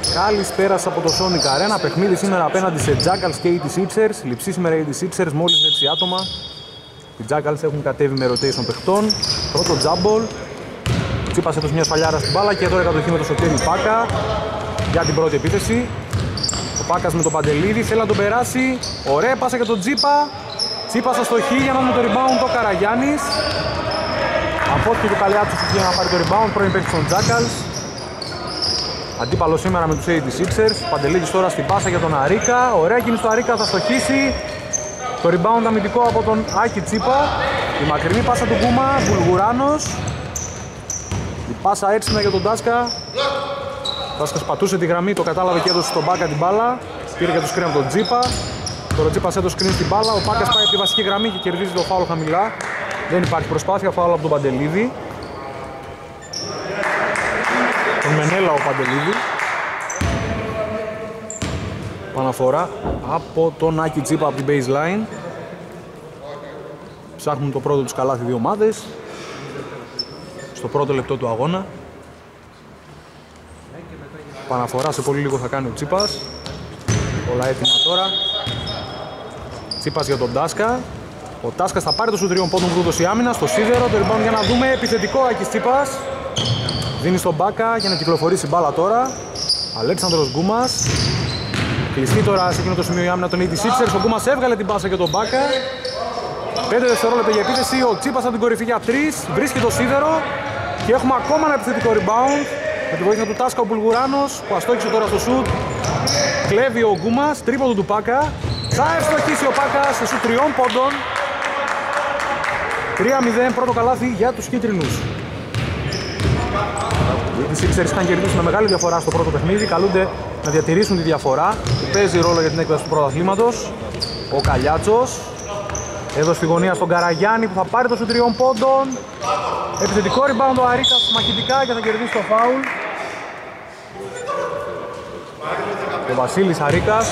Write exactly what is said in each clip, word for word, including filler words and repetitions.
Καλησπέρα από το Sonic Arena. Παιχνίδι σήμερα απέναντι σε Jackals και eighty sixers. Λειψή σήμερα eighty sixers, μόλις έξι άτομα. Οι Jackals έχουν κατέβει με rotation παιχτών. Πρώτο jumble. Τσίπας έδωσε μια σφαλιάρα στην μπάλα και τώρα κατοχή με το Σωτήρι Πάκα για την πρώτη επίθεση. Ο Πάκας με τον Παντελίδη θέλει να τον περάσει. Ωραία πάσα για τον Τσίπα. Τσίπας στο χ για να δούμε το rebound το Καραγιάννης. Απόθηκε το Καλιάτσος για να πάρει το rebound. Πρώην παίκτης των Jackals. Αντίπαλο σήμερα με τους eighty sixers. Παντελίδης τώρα στην πάσα για τον Αρίκα. Ωραία κίνηση του Αρίκα, θα στοχίσει. Το rebound αμυντικό από τον Άκη Τσίπα. Η μακρινή πάσα του Κούμα, Βουλγουράνος. Η πάσα έξυπνα για τον Τάσκα. Ο Τάσκας πατούσε τη γραμμή, το κατάλαβε και έδωσε στον Μπάκα την μπάλα. Πήρε και το screen από τον Τσίπα. Τώρα ο Τσίπας έδωσε screen στην μπάλα. Ο Πάκας πάει από τη βασική γραμμή και κερδίζει το φάουλ χαμηλά. Δεν υπάρχει προσπάθεια, φάουλ από τον Παντελίδη. Τον Μενέλα ο Παντελίδη. Παναφορά από τον Άκη Τσίπα από την baseline. Ψάχνουν το πρώτο τους καλάθι δύο ομάδες στο πρώτο λεπτό του αγώνα. Παναφορά σε πολύ λίγο θα κάνει ο Τσίπας. Όλα έτοιμα τώρα. Τσίπας για τον Τάσκα. Ο Τάσκας θα πάρει το σου τριών πόντων βρούδος η άμυνα στο σίδερο. Το rebound για να δούμε. Επιθετικό Άκης Τσίπας. Δίνει στον Μπάκα για να κυκλοφορήσει μπάλα τώρα. Αλέξανδρος Γκούμας. Κλειστεί τώρα σε εκείνο το σημείο η άμυνα των eighty sixers. Ο Γκούμας έβγαλε την πάσα για τον Μπάκα. πέντε δευτερόλεπτα για επίθεση. Ο Τσίπας από την κορυφή για τρία. Βρίσκει το σίδερο. Και έχουμε ακόμα ένα επιθετικό rebound. Με τη βοήθεια του Τάσκα ο Μπουλγουράνος που αστόχησε τώρα στο σουτ. Κλέβει ο Γκούμας. Τρίποντο του Πάκα. Θα ευστοχίσει ο Πάκας σε σουτ τριών πόντων. τρία μηδέν πρώτο καλάθι για τους κίτρινους. Οι Sixers είχαν κερδίσει με μεγάλη διαφορά στο πρώτο παιχνίδι. Καλούνται να διατηρήσουν τη διαφορά που παίζει ρόλο για την έκβαση του πρωταθλήματος. Ο Καλιάτσος εδώ στη γωνία στον Καραγιάννη που θα πάρει το σου τριών πόντων. Επιθετικό rebound ο Αρίκας μαχητικά και θα κερδίσει το φάουλ. Ο Βασίλης Αρίκας.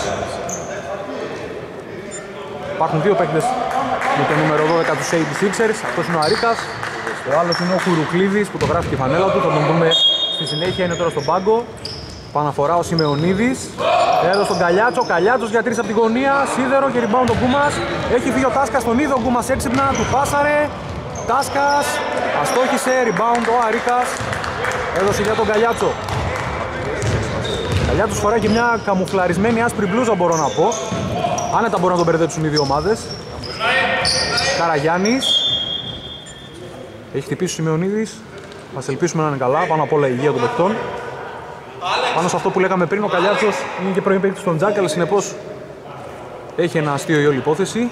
Υπάρχουν δύο παίκτες με το νούμερο δώδεκα τους eighty sixers. Αυτός είναι ο Αρίκας. Ο άλλος είναι ο Κουρουκλίδης που το γράφει και η φανέλα του. Θα τον δούμε στη συνέχεια, είναι τώρα στον πάγκο. Παναφορά ο Σιμεωνίδης. Εδώ στον Καλιάτσο. Καλιάτσος για τρεις από την γωνία. Σίδερο και rebound ο Γκούμας. Έχει φύγει ο Τάσκας στον είδο. Ο Γκούμας έξυπνα. Του πάσαρε. Τάσκας. Αστόχησε. Rebound ο Αρίκας. Έδωσε για τον Καλιάτσο. Καλιάτσος φοράει και μια καμουφλαρισμένη άσπρη μπλούζα μπορώ να πω. Άνετα μπορούν να τον μπερδέψουν οι δύο ομάδες. Καραγιάννης. Έχει χτυπήσει ο Σιμεωνίδης. Ας ελπίσουμε να είναι καλά. Πάνω απ' όλα η υγεία των παιχτών. Πάνω σε αυτό που λέγαμε πριν, ο Καλιάτσος είναι και πρώην παίκτης των Jackals, συνεπώς έχει ένα αστείο η όλη υπόθεση.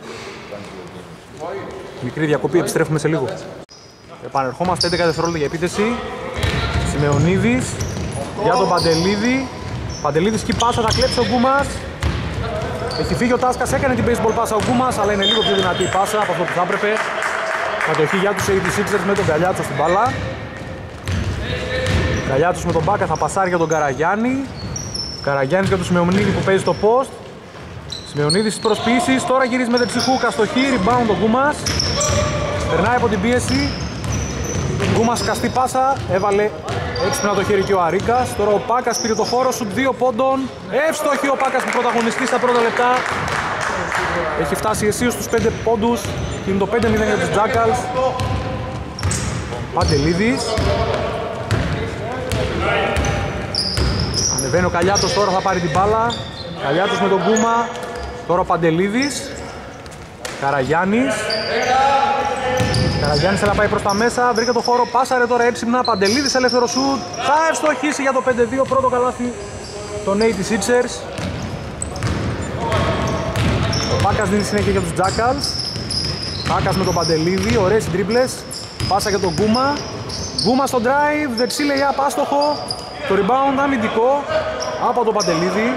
Μικρή διακοπή, επιστρέφουμε σε λίγο. Επανερχόμαστε έντεκα δευτερόλεπτα για επίθεση. Σιμεωνίδης για τον Παντελίδη. Παντελίδης και πάσα, θα κλέψει ο Γκούμας. Έχει φύγει ο Τάσκας, έκανε την baseball πάσα ο Γκούμας, αλλά είναι λίγο πιο δυνατή η πάσα από αυτό που θα έπρεπε. Κατοχή για τους eighty sixers με τον Καλιάτσο στην μπάλα. Καλιάτσος με τον Μπάκα θα πασάρει για τον Καραγιάννη. Καραγιάννης για τον Σιμεωνίδη που παίζει στο post. Σιμεωνίδης στις προσποιήσεις, τώρα γυρίζει με δεξιχούκα στο χ, rebound ο Γκούμας. Περνάει από την πίεση. Γκούμας σκαστή πάσα, έβαλε έξυπνα το χέρι και ο Αρίκας. Τώρα ο Πάκας πήρε το χώρο σου, δύο πόντων. Εύστοχη ο Πάκας που πρωταγωνιστεί στα πρώτα λεπτά. Έχει φτάσει αισίως στους πέντε πόντους και είναι το πέντε μηδέν για τους Jackals. Παντελίδης. Ανεβαίνει ο Καλιάτος, τώρα θα πάρει την μπάλα. Καλιάτος με τον Γκούμα. Τώρα ο Παντελίδης. Καραγιάννης. Καραγιάννης θέλει να πάει προς τα μέσα, βρήκε το χώρο, πάσαρε τώρα έξυπνα. Παντελίδης ελεύθερο σουτ. Θα ευστοχίσει για το πέντε δύο, πρώτο καλάθι των eighty sixers. Ο Πάκας δίνει συνέχεια για τους Jackals. Πάκας με τον Παντελίδη, ωραίες τρίμπλες. Πάσα για τον Γκούμα. Γκούμα στο drive, δεξί lay-up, άστοχο. Το rebound αμυντικό από τον Παντελίδη.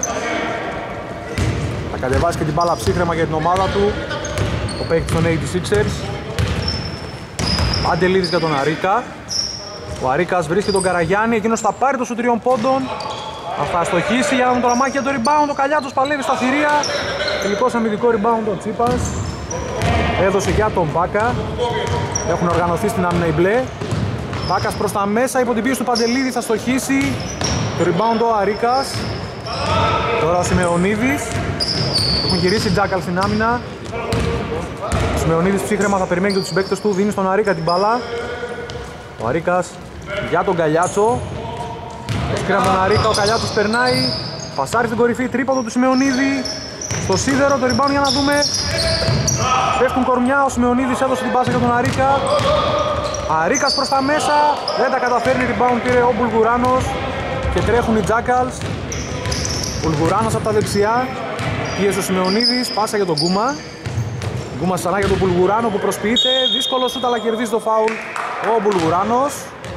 Θα κατεβάσει και την μπάλα ψύχρεμα για την ομάδα του ο παίκτης των eighty sixers. Παντελίδης για τον Αρίκα. Ο Αρίκας βρίσκει τον Καραγιάννη, εκείνος θα πάρει το σου τριών πόντων. Θα αστοχίσει για να δούμε το ραμάκι για το rebound. Ο Καλιάτος παλεύει στα θηρία. Τελικός αμυντικό rebound ο Τσίπας. Έδωσε για τον Μπάκα. Έχουν οργανωθεί στην άμυνα οι μπλε. Μπάκας προς τα μέσα, υπό την πίεση του Παντελίδη θα στοχίσει. Το rebound ο Αρίκας. Τώρα ο Σιμεωνίδης. Έχουν γυρίσει Τζάκαλ στην άμυνα. Ο Σιμεωνίδης ψύχρεμα θα περιμένει και τους συμπαίκτες του. Δίνει στον Αρίκα την μπάλα. Ο Αρίκας για τον Καλιάτσο. Έσκυρα τον Αρίκα, ο Καλιάτσος περνάει. Πασάρει στην κορυφή, τρίποντο του Σιμεωνίδη. Στο σίδερο, το rebound για να δούμε. Πέφτουν κορμιά, ο Σιμεωνίδης έδωσε την πάσα για τον Αρίκα. Αρίκας προς τα μέσα, δεν τα καταφέρνει, rebound πήρε ο Μπουλγουράνος. Και τρέχουν οι Jackals. Μπουλγουράνος από τα δεξιά. Πίεσε ο Σιμεωνίδης, πάσα για τον Γκούμα. Γκούμα ξανά για τον Μπουλγουράνο που προσποιείται. Δύσκολο σούτ αλλά κερδίζει το φάουλ ο Μπουλγουράνος.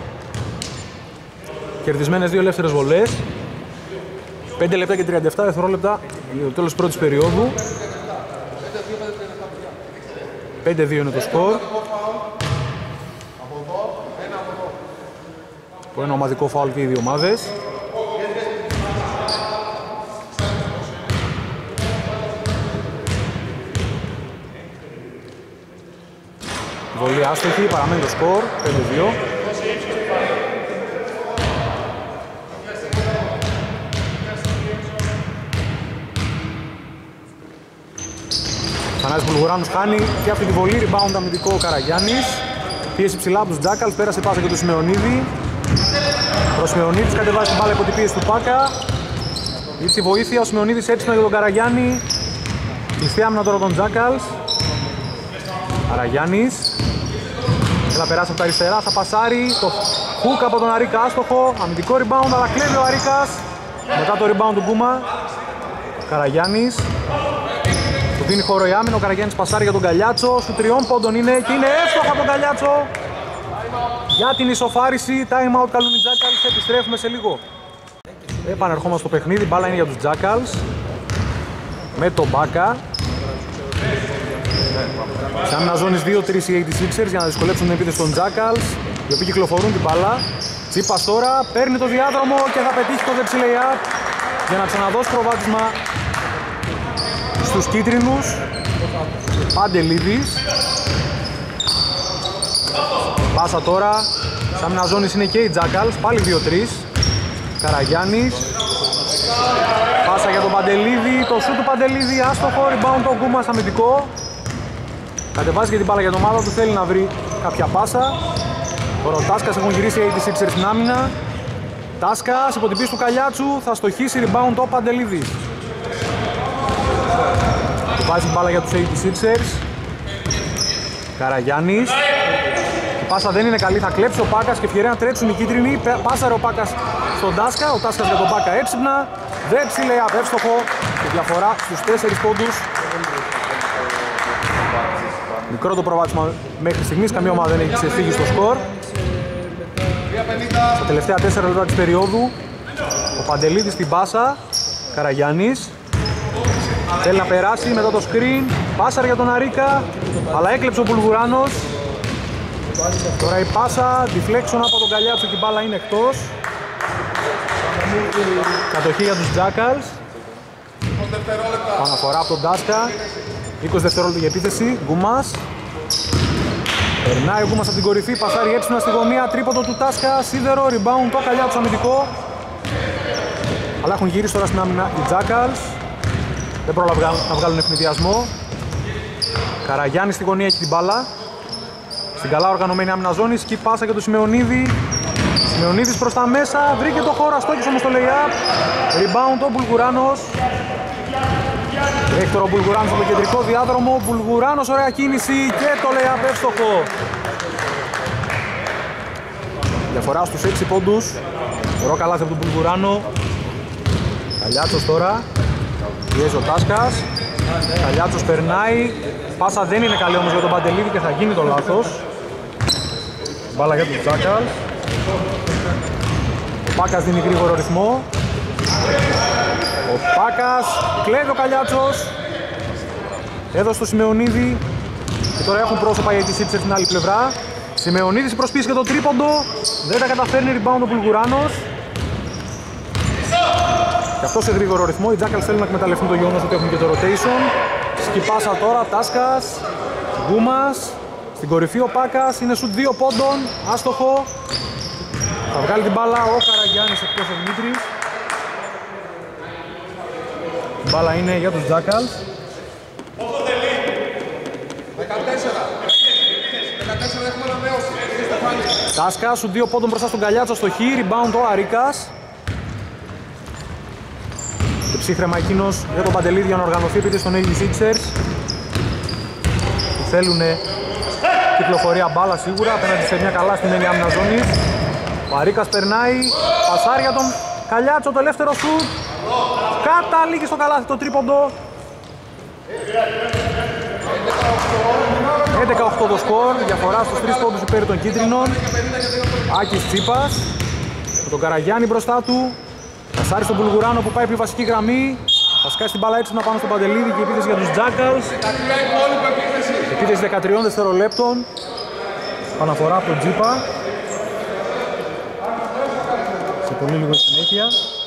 Κερδισμένες δύο ελεύθερες βολές. πέντε λεπτά και τριάντα επτά δευτερόλεπτα για το τέλος της πρώτης περίοδου. πέντε δύο είναι το σκορ. Που είναι ομαδικό φάουλ και οι δύο ομάδες. Βολή άστοχη, παραμένει το σκορ, πέντε δύο. Θανάσης Μπουλγουράνος χάνει και αυτή τη βολή, rebound αμυντικό ο Καραγιάννης. Πίεση ψηλά από τους Jackals, πέρασε πάσα και του Σιμεωνίδη. Ο Σιμεωνίδης κατεβάζει την μπάλα υπό την πίεση του Πάκα. Ήρθε η βοήθεια, ο Σιμεωνίδης έψινε για τον Καραγιάννη. Κλειστή άμυνα τώρα των Jackals. Καραγιάννης. Έλα περάσει από τα αριστερά, θα πασάρει. Το hook από τον Αρίκα άστοχο. Αμυντικό rebound, αλλά κλέβει ο Αρίκας. Μετά το rebound του Γκούμα. Καραγιάννης. Του δίνει χώρο η άμυνα, ο Καραγιάννης πασάρει για τον Καλιάτσο. Σου τριών πόντων είναι και είναι εύστοχα από τον Καλιάτσο. Για την ισοφάριση, time out καλούν οι Jackals, επιστρέφουμε σε λίγο. Επανερχόμαστε στο παιχνίδι, μπάλα είναι για τους Jackals. Με τον Μπάκα. Σε άμυνα ζώνης δύο τρία οι ογδόντα έξι για να δυσκολέψουν την επίθεση των Jackals, οι οποίοι κυκλοφορούν την μπάλα. Τσίπας τώρα παίρνει το διάδρομο και θα πετύχει το δεξί lay-up για να ξαναδώσει προβάδισμα στους κίτρινους. Παντελίδης. Πάσα τώρα, σε άμυνα ζώνης είναι και οι Jackals, πάλι δύο τρία. Καραγιάννης. Πάσα για τον Παντελίδη, το σούτ του Παντελίδη, άστοχο, rebound το Γκούμας αμυντικό. Κατεβάζει και την μπάλα για την ομάδα του, θέλει να βρει κάποια πάσα. Τώρα ο Τάσκας έχουν γυρίσει οι ογδόντα έξι στην άμυνα. Τάσκας υπό την πίεση του Καλιάτσου, θα στοχίσει rebound ο Παντελίδης. Του βάζει την μπάλα για τους ογδόντα έξι. Καραγιάννης. Η πάσα δεν είναι καλή, θα κλέψει ο Πάκας και ευκαιρία να τρέξουν οι κίτρινοι. Πάσαρε ο Πάκας στον Τάσκα, ο Τάσκας για τον Πάκα έψιπνα. Δέψει λέει εύστοχο και διαφορά στους τέσσερις πόντους. Μικρό το προβάδισμα μέχρι στιγμής, καμία ομάδα δεν έχει ξεφύγει στο σκορ. Στα τελευταία τέσσερα λεπτά της περίοδου, ο Παντελίδης στην πάσα, Καραγιάννης. Θέλει να περάσει μετά το screen, πάσαρ για τον Αρίκα, αλλά έκλεψε ο Μπουλγουράνος. Τώρα η πάσα, deflection από τον Καλιάτσο και η μπάλα είναι εκτός. Κατοχή για τους Jackals. Παναφορά από τον Τάσκα. είκοσι δευτερόλεπτα για επίθεση, Γκούμας. Περνάει ο Γκούμας από την κορυφή, πασάρει έψινα στη γωνία, τρίποντο του Τάσκα, σίδερο, rebound, το Καλιάτσο αμυντικό. Αλλά έχουν γυρίσει τώρα στην άμυνα οι Jackals. Δεν πρόλαβαν να βγάλουν ευνηδιασμό. Καραγιάννης στη γωνία έχει την μπάλα. Στην καλά οργανωμένη άμυνα ζώνη, σκι πάσα για τον Σιμεωνίδη. Σιμεωνίδης προς τα μέσα, βρήκε το χώρο, αστόχησε όμως το lay-up. Rebound ο Μπουλγουράνος. Έχει τώρα ο Μπουλγουράνος από το κεντρικό διάδρομο. Μπουλγουράνος, ωραία κίνηση και το lay-up εύστοχο. Διαφορά στους έξι πόντους. Ωραίο καλάθι από τον Μπουλγουράνο. Καλιάτσος τώρα. Πιέζει ο Τάσκας. Καλιάτσος περνάει. Πάσα δεν είναι καλή όμως για τον Παντελίδη και θα γίνει το λάθος. Μπάλα για τους Jackals. Ο Πάκας δίνει γρήγορο ρυθμό. Ο Πάκας κλέβει ο Καλιάτσος. Έδωσε στο Σιμεωνίδη. Και τώρα έχουν πρόσωπα για τη σύντηση στην άλλη πλευρά. Σιμεωνίδης προσπίσει και το τρίποντο. Δεν τα καταφέρνει, rebound ο Μπουλγουράνος. Και αυτό σε γρήγορο ρυθμό. Οι Jackals θέλουν να εκμεταλλευτούν το γεγονός ότι έχουν και το rotation. Σκυπάσα τώρα, Τάσκας, Γκούμας. Στην κορυφή ο Πάκας, είναι σουτ δύο πόντων, άστοχο. Θα βγάλει την μπάλα ο Καραγιάννης εκτός ο Δημήτρης. Η μπάλα είναι για τους Jackals. δεκατέσσερα. δεκατέσσερα έχουμε ανανεώσει. Τάσκα σου δύο πόντων μπροστά στον Καλιάτσο στο χ. Rebound ο Αρίκας. Και ψύχρεμα εκείνος για τον Παντελίδη για να οργανωθεί επί στον ογδόντα Sixers. Που θέλουνε κυκλοφορία μπάλα σίγουρα απέναντι σε μια καλά στημένη άμυνα ζώνης. Ο Αρίκας περνάει, πασάρει για τον Καλιάτσο, το ελεύθερο σουτ. Καταλήγει στο καλάθι το τρίποντο. έντεκα οκτώ το σκορ, διαφορά στους τρεις πόντους υπέρ των κίτρινων. Άκης Τσίπας, με τον Καραγιάννη μπροστά του. Πασάρει στον Μπουλγουράνο που πάει επί βασική γραμμή. Θα σκάσει την μπάλα έτσι να πάνω στον Παντελίδη και επίθεση για τους Jackals. Επίθεση δεκατρία δευτερολέπτων. Παναφορά από τον Τσίπα. Σε πολύ λίγο συνέχεια.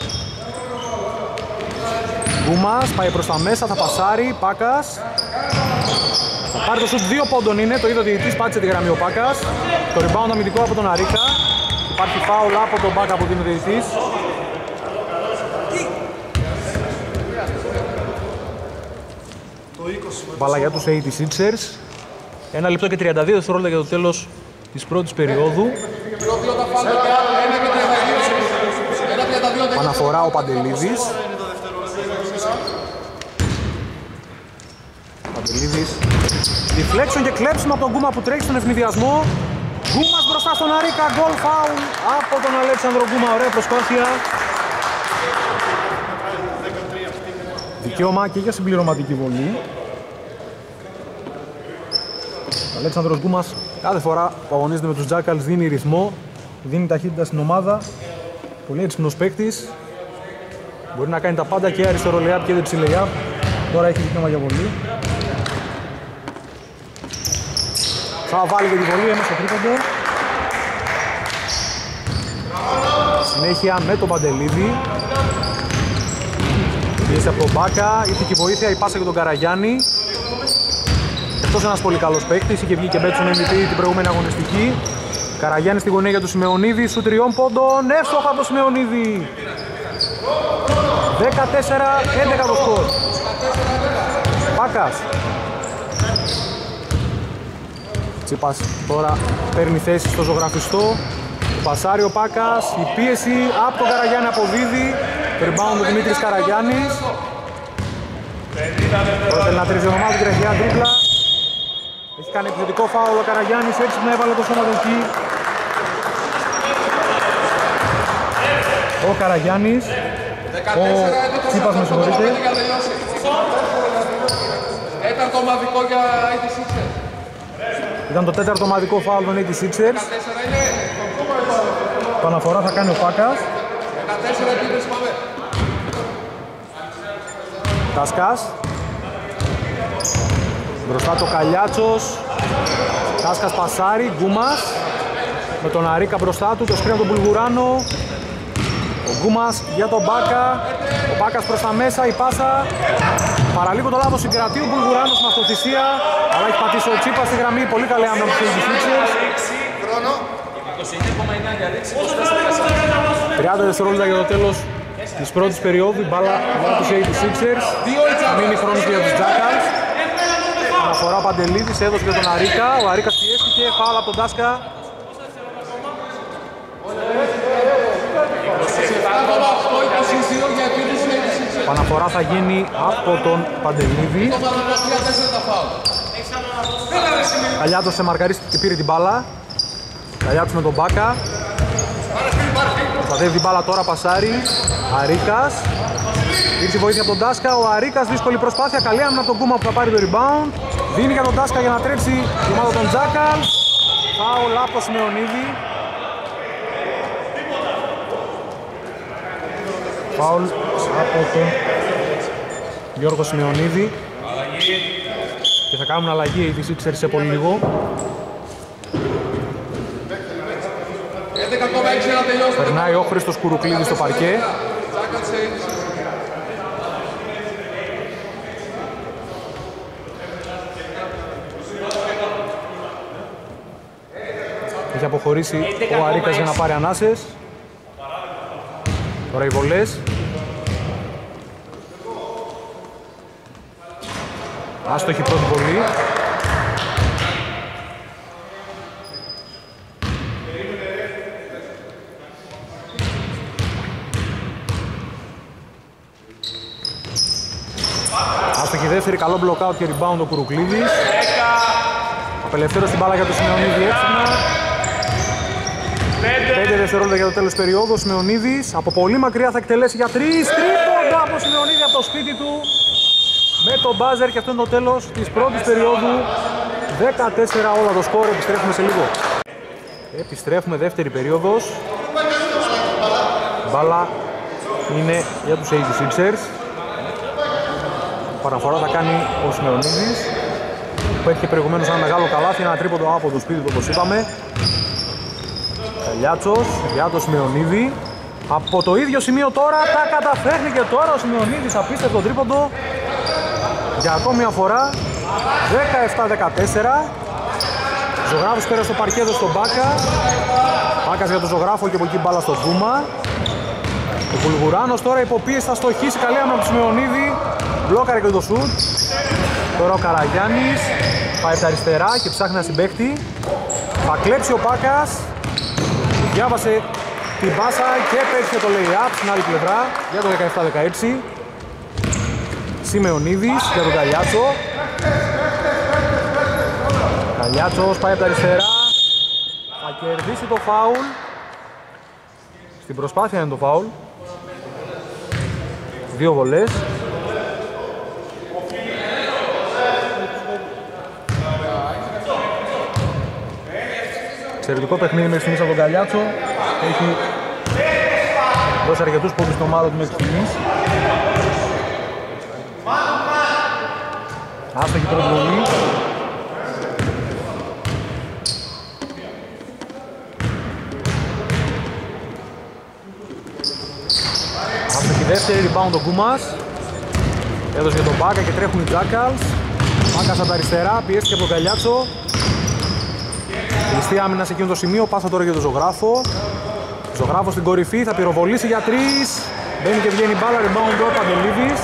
Γκούμας πάει προς τα μέσα, θα πασάρει, Πάκας. Θα πάρει το σουτ, δύο πόντων είναι, το είδε ο διαιτητής, πάτησε τη γραμμή ο Πάκας. Το rebound αμυντικό από τον Αρίκα. Υπάρχει φάουλ από τον Πάκα που δίνει ο διαιτητής. Μπάλα για τους ογδόντα Sixers. Ένα λεπτό και τριάντα δύο δευτερόλεπτα για το τέλος της πρώτης περίοδου. Αναφορά ο Παντελίδης. Παντελίδης. Deflection και κλέψιμο από τον Γκούμα που τρέχει στον ευνηδιασμό. Γκούμας μπροστά στον Αρίκα. Goal foul από τον Αλέξανδρο Γκούμα. Ωραία προσπάθεια. Δικαίωμα και για συμπληρωματική βολή. Ο Αλέξανδρος Γκούμας κάθε φορά που αγωνίζεται με τους Jackals δίνει ρυθμό, δίνει ταχύτητα στην ομάδα. Πολύ έξυπνος παίκτης. Μπορεί να κάνει τα πάντα και αριστερό layup και δεξί layup. Τώρα έχει δικαίωμα για βολή. Θα βάλει και τη βολή μέσα στο τρίποντο. Συνέχεια με τον Παντελίδη. Πίεση από τον Μπάκα, ήρθε βοήθεια, η πάσα για τον Καραγιάννη. Εκτός ένας πολύ καλός παίκτης, είχε βγει και μπέτει στον εμ βι πι την προηγούμενη αγωνιστική. Καραγιάννη στη γωνία για τον Σιμεωνίδη, σου τριών πόντων, εύστοχα από τον Σιμεωνίδη. δεκατέσσερα έντεκα το σκορ. Μπάκας. Τσίπας τώρα παίρνει θέση στο ζωγραφιστό. Πασάρει ο Πάκας, η πίεση από τον Καραγιάννη αποδίδει. Rebound ο Δημήτρης Καραγιάννης. Τώρα θέλει να τρίζει ο ομάδα του τρεχιά τρίπλα. Έχει κάνει επιθετικό φάουλ ο Καραγιάννης, έτσι να έβαλε το σώμα του εκεί. Ο Καραγιάννης, ο Τσίπας με συγχωρείτε. Τέταρτο ομαδικό για ογδόντα Sixers. Ήταν το τέταρτο ομαδικό φάουλ των ογδόντα Sixers. Παναφορά θα κάνει ο Πάκας. δεκατέσσερα επίπεδες πάμε. Τάσκας. Μπροστά το Καλιάτσος. Τάσκας πασάρει, Γκούμας. Με τον Αρίκα μπροστά του, το σκρίνο τον Μπουλγουράνο. Ο Γκούμας για τον Μπάκα. Ο Μπάκας προς τα μέσα, η πάσα. Παραλίγο το λάθος συγκρατεί ο Μπουλγουράνος με αυτοθυσία. Αλλά έχει πατήσει ο Τσίπας στη γραμμή, πολύ καλή άμυνα από τους ογδόντα Sixers. τριάντα δευτερόλεπτα για το τέλος της πρώτης περίοδου, η μπάλα για τους ογδόντα Sixers. Μείνει χρόνος για τους Jackals. Αναφορά Παντελίδης, έδωσε για τον Αρίκα. Ο Αρίκας πιέστηκε, φάουλ από τον Τάσκα. Παναφορά θα γίνει από τον Παντελίδη. Καλιάτος σε μαρκαρίστηκε και πήρε την μπάλα. Καλιάτος με τον Μπάκα. Προστατεύει την μπάλα τώρα, πασάρι. Αρίκας. Ήρθε η βοήθεια από τον Τάσκα. Ο Αρίκας, δύσκολη προσπάθεια. Καλή άμυνα από τον Κούμα που θα πάρει το rebound. Δίνει για τον Τάσκα για να τρέψει η ομάδα των Jackals. Φάουλ από Σιμεωνίδη. Φάουλ από τον Γιώργο Σιμεωνίδη. Και θα κάνουν αλλαγή οι ογδόντα Sixers σε πολύ λίγο. Περνάει ο Χρήστος Κουρουκλίδης στο παρκέ. Έχει προχωρήσει ο Αρίκας για να πάρει ανάσες. Τώρα οι βολές. Άστοχη πρώτη βολή. Άστοχη δεύτερη, καλό blockout και rebound ο Κουρουκλίδης. Απελευθέρωσε την μπάλα για το Σιμεωνίδη έξυπνα. πέντε δευτερόλεπτα για το τέλος περίοδου. Ο Σιμεωνίδης από πολύ μακριά θα εκτελέσει για τρεις. Τρίποντα από Σιμεωνίδη από το σπίτι του. Με το μπάζερ και αυτό είναι το τέλος της πρώτης περίοδου. δεκατέσσερα όλα το σκορ. Επιστρέφουμε σε λίγο. Επιστρέφουμε δεύτερη περίοδος. Μπάλα είναι για τους ογδόντα έξι ers. Παραφορά θα κάνει ο Σιμεωνίδης, που έχει και προηγουμένως ένα μεγάλο καλάθι, ένα τρίποντο από το σπίτι του όπως είπαμε. Καλιάτσος για το Σιμεωνίδη. Από το ίδιο σημείο τώρα τα καταφέρνει και τώρα ο Σιμεωνίδης, απίστευτο τρίποντο. Για ακόμη μια φορά, δεκαεπτά δεκατέσσερα. Ζωγράφος πέρασε στο παρκέδο στον Μπάκα. Μπάκας για τον Ζωγράφο και από εκεί μπάλα στον Κούμα. Ο Βουλγουράνος τώρα υποπίεση θα στοχίσει, καλή άμυνα από τον Σιμεωνίδη. Μπλόκαρε και το σουτ. Τώρα ο Καραγιάννης πάει στα αριστερά και ψάχνει να συμπαίχτη. Θα κλέψει ο Πάκας. Διάβασε την πάσα και πέτυχε το lay-up στην άλλη πλευρά για το δεκαεπτά δεκαέξι. Σιμεωνίδης για τον Καλιάτσο. Καλιάτσος πάει από τα αριστερά. Θα κερδίσει το φάουλ. Στην προσπάθεια είναι το φάουλ. Δύο βολές. Εξαιρετικό παιχνίδι μέχρι στιγμής από τον Καλιάτσο. Έχει δώσει αρκετούς πόντους στην ομάδα του μέχρι στιγμής. Άστοχη πρώτη βολή. Άστοχη δεύτερη, rebound ο Κούμας. Έδωσε για τον Μπάκα και τρέχουν οι Jackals. Μπάκας από τα αριστερά, πιέστηκε από τον Καλιάτσο. Κλειστή άμυνα σε εκείνο το σημείο, πάσα τώρα για τον Ζωγράφο. Ζωγράφο στην κορυφή, θα πυροβολήσει για τρεις. Μπαίνει και βγαίνει μπάλα, rebound ο Παντελίδης.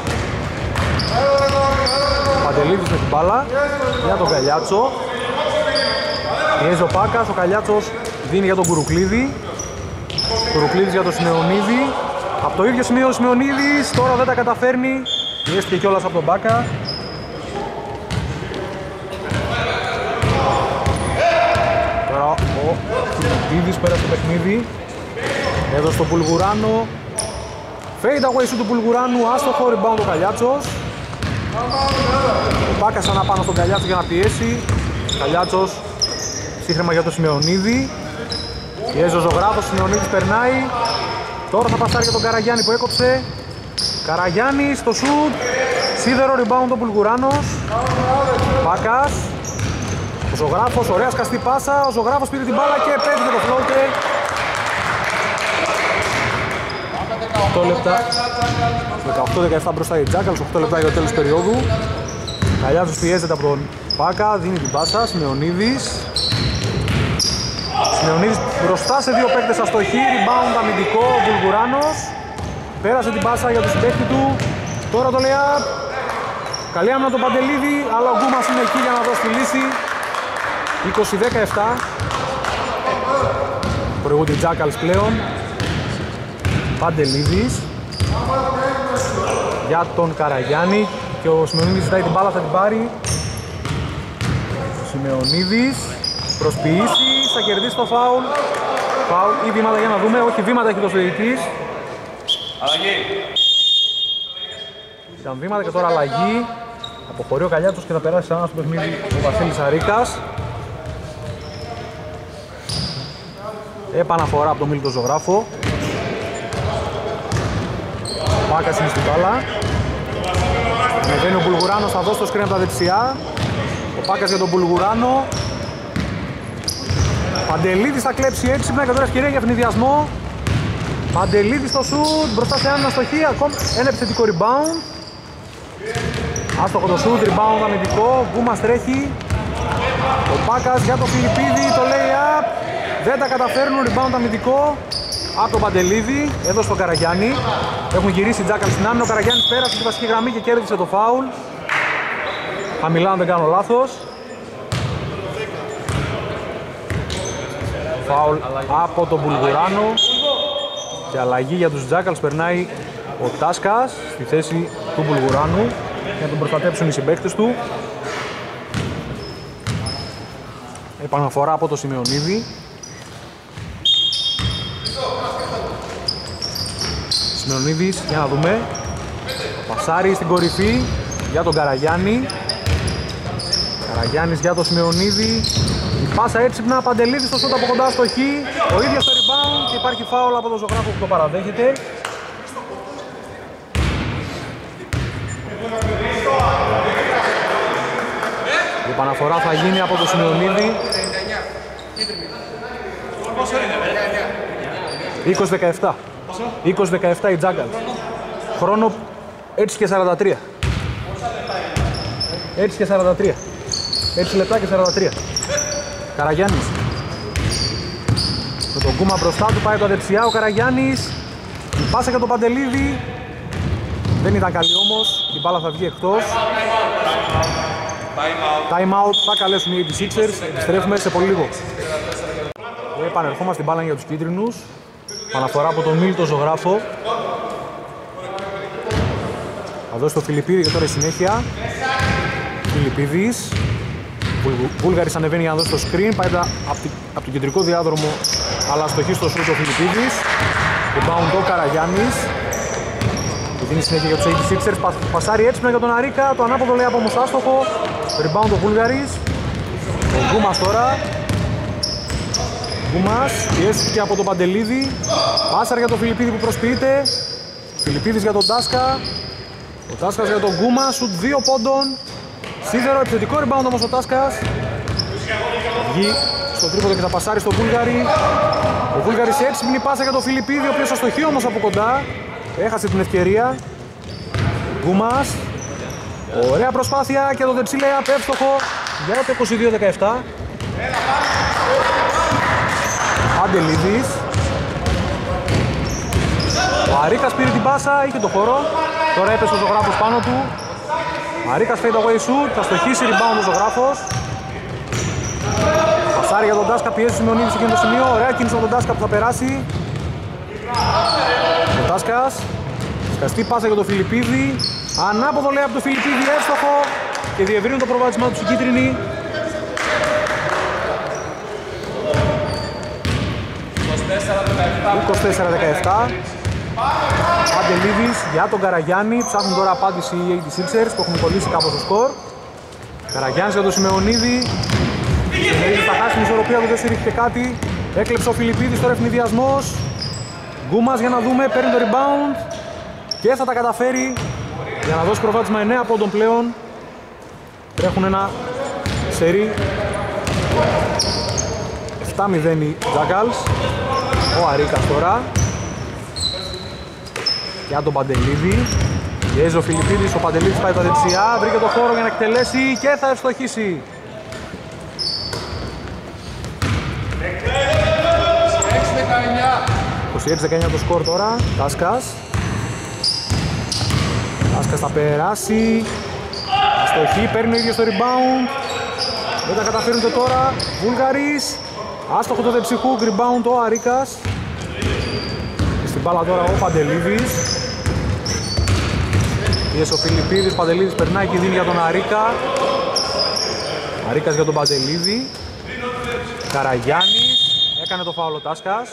Παντελίδης με την μπάλα για τον Καλιάτσο. Πιέζει ο Πάκας, ο Καλιάτσος δίνει για τον Κουρουκλίδη. Κουρουκλίδης για τον Σιμεωνίδη. Από το ίδιο σημείο ο Σιμεωνίδης, τώρα δεν τα καταφέρνει. Πιέστηκε κιόλας από τον Μπάκα. Τώρα ο Κουρουκλίδης πέρασε το παιχνίδι. Έδωσε στον Πουλγουράνο. Fade away σου του Πουλγουράνου, άστοχο, rebound ο Καλιάτσος. Ο Μπάκας αναπάνω στον Καλιάτσο για να πιέσει. Καλιάτσος σύγχρεμα για το Σιμεωνίδη. Πιέζει ο Ζωγράφος, ο Σιμεωνίδης περνάει. Τώρα θα πασάρει για τον Καραγιάννη που έκοψε. Καραγιάννη στο σουτ. Σίδερο, rebound ο Πουλγουράνος. Μπάκας. Ο Ζωγράφος, ωραία σκαστή πάσα. Ο Ζωγράφος πήρε την μπάλα και πέτυχε το floater. οκτώ λεπτά. δεκαοκτώ δεκαεπτά μπροστά οι Jackals, οκτώ λεπτά για το τέλος περίοδου. Καλιάτσος πιέζεται από τον Πάκα, δίνει την πάσα, Σιμεωνίδης. Σιμεωνίδης μπροστά σε δύο παίκτες αστοχή, rebound αμυντικό, ο Βουλγουράνος. Πέρασε την πάσα για τον συμπαίκτη του. Τώρα το lay-up. Καλή άμυνα τον Παντελίδη, αλλά ο Γκούμας είναι εκεί για να δώσει τη λύση. είκοσι δεκαεπτά. Προηγούνται οι Jackals πλέον. Παντελίδης για τον Καραγιάννη και ο Σιμεωνίδης ζητάει την μπάλα, θα την πάρει. Σιμεωνίδης προσποιήσει, θα κερδίσει το φάουλ. Φάουλ ή βήματα για να δούμε, όχι βήματα έχει δώσει ο διαιτητής. Αλλαγή. Ήταν βήματα και τώρα αλλαγή. Αποχωρεί ο Καλιάτσος και θα περάσει ξανά στο παιχνίδι ο Βασίλης Αρίκας. Επαναφορά από τον Μίλτο Ζωγράφο. Ο Πάκας είναι στην μπάλα. Ανεβαίνει ο Μπουλγουράνος, θα δώσει το screen από τα δεξιά. Ο Πάκας για τον Μπουλγουράνο. Παντελίδης θα κλέψει έξυπνα και τώρα ευκαιρία για ευνηδιασμό. Παντελίδης στο σουτ, μπροστά σε άμυνα στοχή, ακόμα ένα επιθετικό rebound. Άστοχο το σουτ, rebound αμυντικό, Γκούμας τρέχει. Ο Πάκας για τον Φιλιππίδη, το lay-up. Δεν τα καταφέρνουν, rebound αμυντικό από τον Παντελίδη, εδώ στον Καραγιάννη. Έχουν γυρίσει Τζάκαλ στην άμυνα, ο Καραγιάννης πέρασε τη βασική γραμμή και κέρδισε το φάουλ. Χαμηλά αν δεν κάνω λάθος. Φάουλ από τον Μπουλγουράνο. Και αλλαγή για τους Τζάκαλς, περνάει ο Τάσκας στη θέση του Μπουλγουράνου για να τον προστατέψουν οι συμπαίκτες του. Επαναφορά από το Σημεωνίδη. Σημεωνίδης, για να δούμε. Πασάρι στην κορυφή για τον Καραγιάννη. Καραγιάννης για τον Σημεωνίδη. Η πάσα έξυπνα, Παντελίδης στο σούτ από κοντά στο χ. Ο ίδιος στο rebound και υπάρχει φάουλ από τον Ζωγράφο που το παραδέχεται. Η επαναφορά θα γίνει από τον Σημεωνίδη. είκοσι δεκαεπτά. είκοσι δεκαεπτά η Τζάγκαλ. Χρόνο έτσι και σαράντα τρία. Έτσι και σαράντα τρία. έξι λεπτά και σαράντα τρία. Καραγιάννης. Με τον Κούμα μπροστά του πάει το δεξιά ο Καραγιάννης. Η πάσα για τον Παντελίδη. Δεν ήταν καλή όμως. Η μπάλα θα βγει εκτός. Time out. Θα καλέσουν οι ογδόντα έξι ers. Επιστρέφουμε σε πολύ λίγο. Επανερχόμαστε στην μπάλα για τους κίτρινους. Παναφορά από τον Μίλτο Ζωγράφο. Θα δώσει το Φιλιππίδη και τώρα η συνέχεια. Φιλιππίδης. Βούλγαρης ανεβαίνει για να δώσει το screen. Πάει από το τον κεντρικό διάδρομο, αλλά στοχή στο σούτ ο Φιλιππίδης. Rebound ο Καραγιάννης. Και δίνει συνέχεια για τους ογδόντα έξι ers. Πασάρι έξυπνα για τον Αρίκα. Το ανάποδο λέει από όμως άστοχο. Rebound ο Βούλγαρης. Ο Γκούμας τώρα. Γκούμας πιέστηκε από τον Παντελίδη. Πάσαρ για τον Φιλιππίδη που προσποιείται. Φιλιππίδης για τον Τάσκα. Ο Τάσκας για τον Γκούμα. Σουτ δύο πόντων. Σίδερο, επιθετικό rebound όμως ο Τάσκας. Βγει στο τρίποδο και θα πασάρει στο Βούλγαρη. Ο Βούλγαρης έξυπνη πάσα για τον Φιλιππίδη, ο οποίος αστοχεί όμως από κοντά. Έχασε την ευκαιρία. Γκούμας. Ωραία προσπάθεια και το δεξί λέει απεύστοχο για το είκοσι δύο δεκαεπτά. Παντελίδης. Ο Αρίκας πήρε την πάσα, είχε το χώρο. Τώρα έπεσε ο Ζωγράφος πάνω του. Αρίκας fade away shoot, θα στοχίσει rebound ο Ζωγράφος. Πασάρι για τον Τάσκα, πιέζει ο Σημεωνίδης σε εκείνο το σημείο. Ωραία κίνηση από τον Τάσκα που θα περάσει. Ο Τάσκας. Σκαστή πάσα για τον Φιλιππίδη. Ανάποδο λέει από τον Φιλιππίδη, εύστοχο. Και διευρύνουν το προβάδισμά του οι κίτρινοι. είκοσι τέσσερα δεκαεπτά. Παντελίδης για τον Καραγιάννη. Ψάχνουν τώρα απάντηση οι ογδόντα έξι ers που έχουν κολλήσει κάπως το σκορ. Καραγιάννης για τον Σημεωνίδη. Ο Σημεωνίδης θα χάσει την ισορροπία του, δεν στηρίχθηκε κάτι. Έκλεψε ο Φιλιππίδης, τώρα ευνηδιασμός. Γκούμας για να δούμε, παίρνει το rebound. Και θα τα καταφέρει για να δώσει προβάδισμα εννέα πόντων πλέον. Τρέχουν ένα σερί επτά μηδέν οι Jackals. Ο Αρίκας τώρα. Για τον Παντελίδη. Πιέζει ο Φιλιππίδης, ο Παντελίδης πάει τα δεξιά. Βρήκε το χώρο για να εκτελέσει και θα ευστοχίσει. είκοσι έξι δεκαεννιά το σκορ τώρα. Τάσκας. Τάσκας θα περάσει. Αστοχή, παίρνει ο ίδιος το rebound. Δεν τα καταφέρουν και τώρα. Βούλγαρης. Άστοχο το δεξιχούκ, rebound ο Αρίκας. Και στην μπάλα τώρα ο Παντελίδης. Πιέζει ο Φιλιππίδης, ο Παντελίδης περνάει και δίνει για τον Αρίκα. Αρίκας για τον Παντελίδη. Καραγιάννης. Έκανε το φάουλ ο Τάσκας.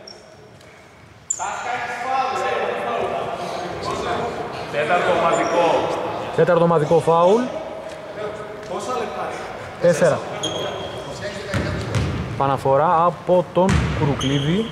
Τέταρτο ομαδικό. Τέταρτο ομαδικό φάουλ. Πόσα λεπτά? Τέσσερα. Παναφορά από τον Κουρουκλίδη.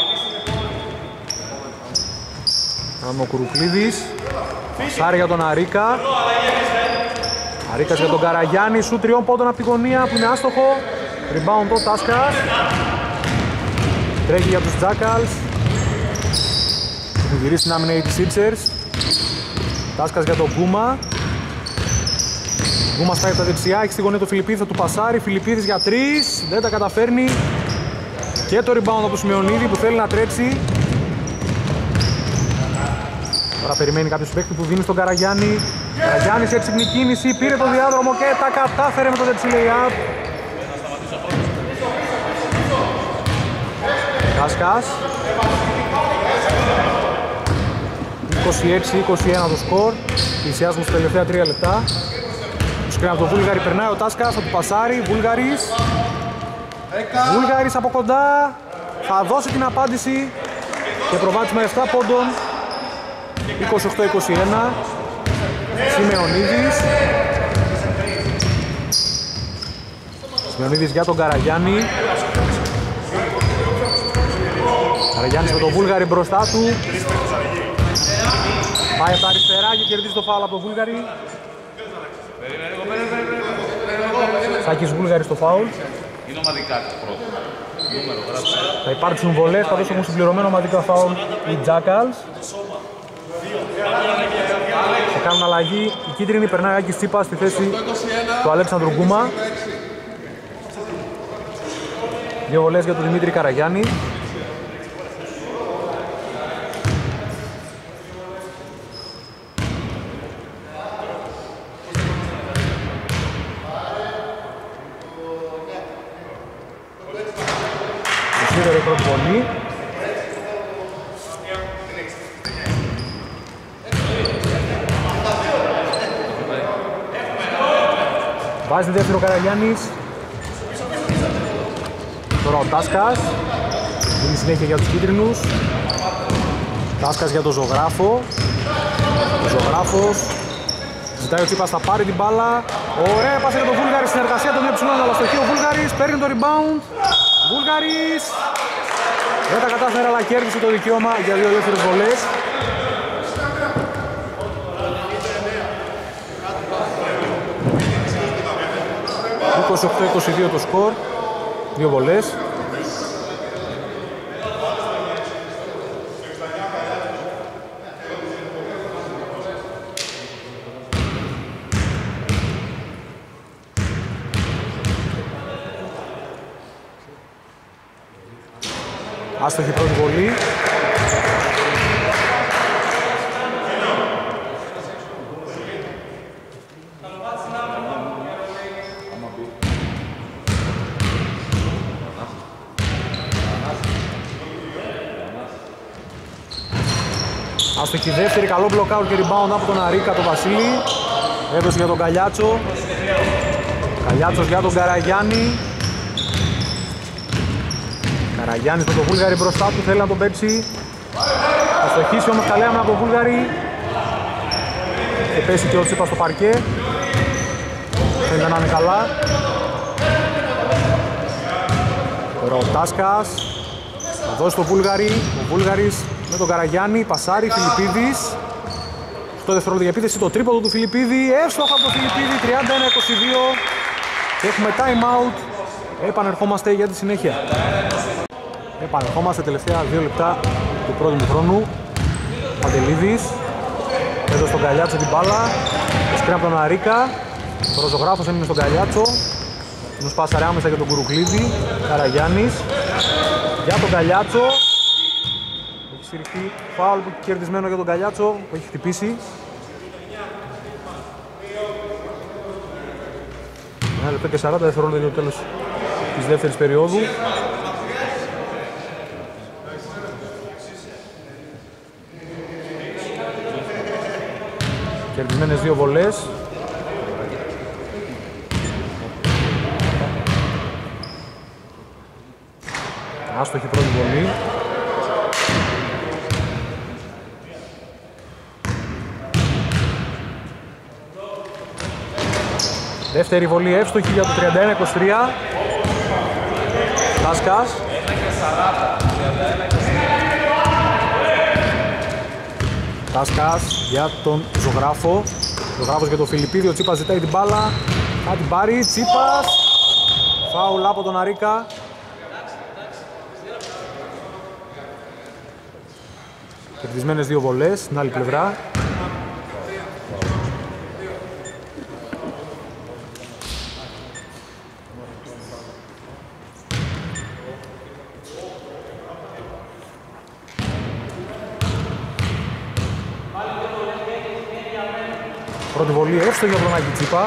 Πάμε ο Κουρουκλίδης. Πασάρι για τον Αρίκα. Αρίκας για τον Καραγιάννη. Σου τριών πόντων από τη γωνία που είναι άστοχο. Rebound ο Τάσκας. Τρέχει για τους Jackals. Έχουν γυρίσει να μην είναι οι Sixers. Τάσκας για τον Γκούμα. Γκούμας πάει από τα δεξιά, έχει στη γωνία το Φιλιππίδη, θα του πασάρει. Φιλιππίδης για τρεις, δεν τα καταφέρνει. Και το rebound από τον Σημεωνίδη που θέλει να τρέξει. Τώρα περιμένει κάποιος παίκτη που δίνει στον Καραγιάννη. Καραγιάννης έξυπνη κίνηση, πήρε το διάδρομο και τα κατάφερε με το δεξί lay-up. Κάσκας. είκοσι έξι είκοσι ένα το σκορ. Πλησιάζουμε στα τελευταία τρία λεπτά. Σκριν από το Βούλγαρη, περνάει ο Τάσκας, θα του πασάρει. Βούλγαρης. Βούλγαρης από κοντά. Θα δώσει την απάντηση. Και προβάδισμα επτά πόντων. είκοσι οκτώ είκοσι ένα. Σημεωνίδης. Σημεωνίδης για τον Καραγιάννη. Καραγιάννης με τον Βούλγαρη μπροστά του. Πάει από τα αριστερά και κερδίζει το φάουλ από τον Βούλγαρη. Σάκης Βούλγαρης το φάουλ. Είναι ομαδικά το πρώτο. Νούμερο, γράψε. Θα υπάρξουν βολές, καθώς έχουν συμπληρωμένο ομαδικά φάουλ οι Jackals. Θα κάνουν αλλαγή. Η κίτρινη περνάει Άκης Τσίπα στη θέση του Αλέξανδρου Γκούμα. Δύο βολές για τον Δημήτρη Καραγιάννη. Η πρώτη βολή. Βάζει δεύτερο Καραγιάννης. Τώρα ο Τάσκας. Δίνει συνέχεια για τους κίτρινους. Τάσκας για τον Ζωγράφο. Ο Ζωγράφος. Ζητάει ο Τσίπας, θα πάρει την μπάλα. Ωραία πάσα για τον Βούλγαρη, συνεργασία των δύο ψηλών, αλλά στοχεί ο Βούλγαρης, παίρνει το rebound. Βούλγαρης. Δεν τα κατάφερε, αλλά κέρδισε το δικαίωμα για δύο δεύτερες βολές. είκοσι οκτώ είκοσι δύο το σκορ. Δύο βολές. Άστοχη πρώτη βολή. Άστοχη δεύτερη, καλό blockout και rebound από τον Αρίκα, τον Βασίλη. Έδωσε για τον Καλιάτσο. Καλιάτσος για τον Καραγιάννη. Καραγιάννης με τον Βούλγαρη μπροστά του, θέλει να τον παίξει. Θα στοχίσει όμως καλέα με τον Βούλγαρη. Και πέσει και ο Τσίπας στο παρκέ. Θέλει να είναι καλά. Τώρα ο Τάσκας. Θα δώσει τον Βούλγαρη. Ο Βούλγαρης με τον Καραγιάννη. Πασάρι, Φιλιππίδης. Στο δευτερόλεπτο για επίθεση, το τρίποντο του Φιλιππίδη. Εύστοχα από τον Φιλιππίδη, τριάντα ένα είκοσι δύο. Και έχουμε time out. Επανερχόμαστε για τη συνέχεια. Επανερχόμαστε τελευταία δύο λεπτά του πρώτου μου χρόνου. Παντελίδης. Εδώ στον Καλιάτσο την μπάλα. Σκριν από τον Αρίκα. Ο Ροζογράφος έμεινε στον Καλιάτσο. Μου σπάσαρε άμεσα για τον Κουρουκλίδη. Καραγιάννης. Για τον Καλιάτσο. Έχει συρρυφθεί φάουλ που έχει κερδισμένο για τον Καλιάτσο που έχει χτυπήσει. Ένα λεπτό και σαράντα δευτερόλεπτα για το τέλος της δεύτερης περίοδου. Κερδισμένες δύο βολές. Άστοχη πρώτη βολή. Δεύτερη βολή εύστοχη για το τριάντα ένα είκοσι τρία. Τάσκας. Τάσκας για τον Ζωγράφο. Ζωγράφος για τον Φιλιππίδη. Ο Τσίπας ζητάει την μπάλα. Θα την πάρει. Τσίπας. Φάουλ από τον Αρίκα. Κερδισμένες δύο βολές στην άλλη πλευρά. Πρώτη βολή εύστοχη για τον Άκη Τσίπα.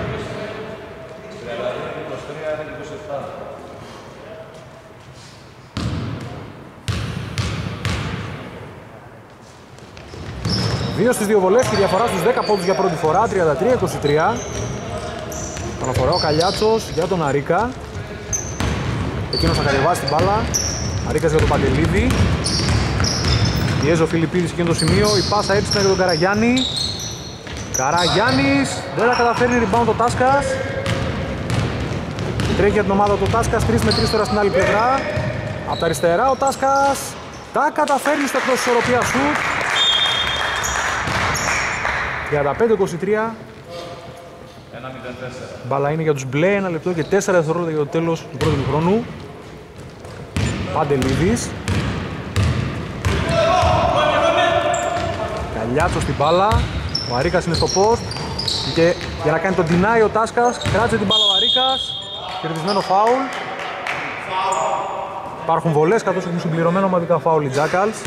Δύο στις δύο βολές και διαφορά στους δέκα πόντους για πρώτη φορά, τριάντα τρία είκοσι τρία. Αναφορά ο Καλιάτσος για τον Αρίκα. Εκείνος θα κατεβάσει την μπάλα. Αρίκας για τον Παντελίδη. Πιέζει ο Φιλιππίδης εκείνο το σημείο. Η πάσα έψηνα για τον Καραγιάννη. Καραγιάννης δεν θα καταφέρνει rebound ο Τάσκας. Τρέχει για την ομάδα του Τάσκας, τρία με τρία τώρα στην άλλη πλευρά. Από τα αριστερά ο Τάσκας τα καταφέρνει στο εκτός ισορροπίας σουτ. τριάντα πέντε είκοσι τρία. Μπάλα είναι για τους μπλε, ένα λεπτό και τέσσερα δευτερόλεπτα για το τέλος του πρώτου χρόνου. Παντελίδης. Καλιάτσος στην μπάλα. Ο Αρίκας είναι στο post. Και για να κάνει τον deny ο Τάσκας, κράτησε την μπάλα ο Αρίκας. Κερδισμένο φάουλ. Υπάρχουν βολές καθώς έχουν συμπληρωμένο ομαδικά φάουλ οι Jackals.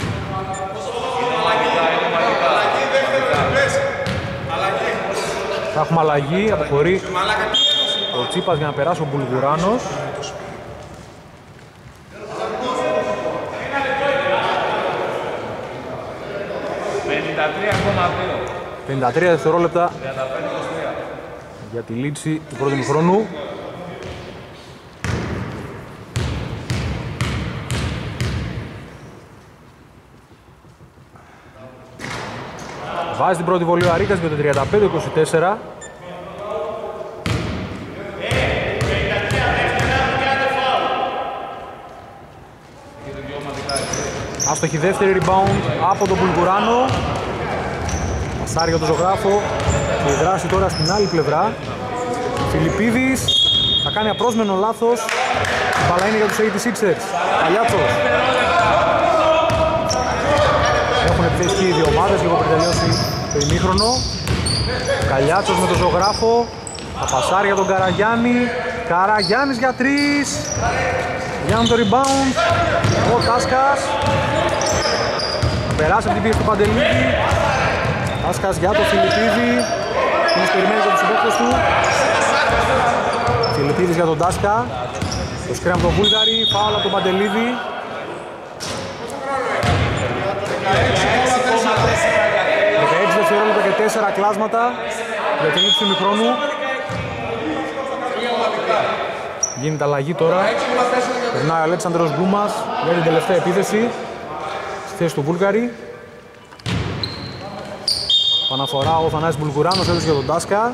Θα έχουμε αλλαγή, αποχωρεί ο Τσίπας για να περάσει ο Μπουλγουράνος. πενήντα τρία δευτερόλεπτα για τη λήξη του πρώτου χρόνου. Βάζει την πρώτη βολή ο Αρίκας για το τριάντα πέντε είκοσι τέσσερα. Άστοχη δεύτερη rebound από τον Μπουλγουράνο. Πασάρει για τον ζωγράφο και η δράση τώρα στην άλλη πλευρά. Φιλιππίδης θα κάνει απρόσμενο λάθος. Η μπάλα είναι για τους ογδόντα έξι ers. Καλιάτσος. Έχουν επιθέσει και οι δύο ομάδες λίγο πριν τελειώσει το ημίχρονο. Καλιάτσος με τον ζωγράφο. Θα πασάρει για τον Καραγιάννη. Καραγιάννης για τρεις. Γιάννη το rebound. Ο Τάσκας. Θα περάσει από την πίεση του Παντελίδη. Τάσκας για τον Φιλιππίδη. Είναι περιμένει για τους συμπαίκτες του. Φιλιππίδης για τον Τάσκα. Το σκρέμ από τον Βούλγαρη. Φάουλ από τον Παντελίδη. δεκαέξι δευτερόλεπτα και τέσσερα κλάσματα για τη λήξη του ημιχρόνου. Γίνεται αλλαγή τώρα. Περνάει ο Αλέξανδρος Γκούμας για την τελευταία επίθεση στη θέση του Βούλγαρη. Παναφορά ο Θανάσης Μπουλγουράνος έδωσε για τον Τάσκα.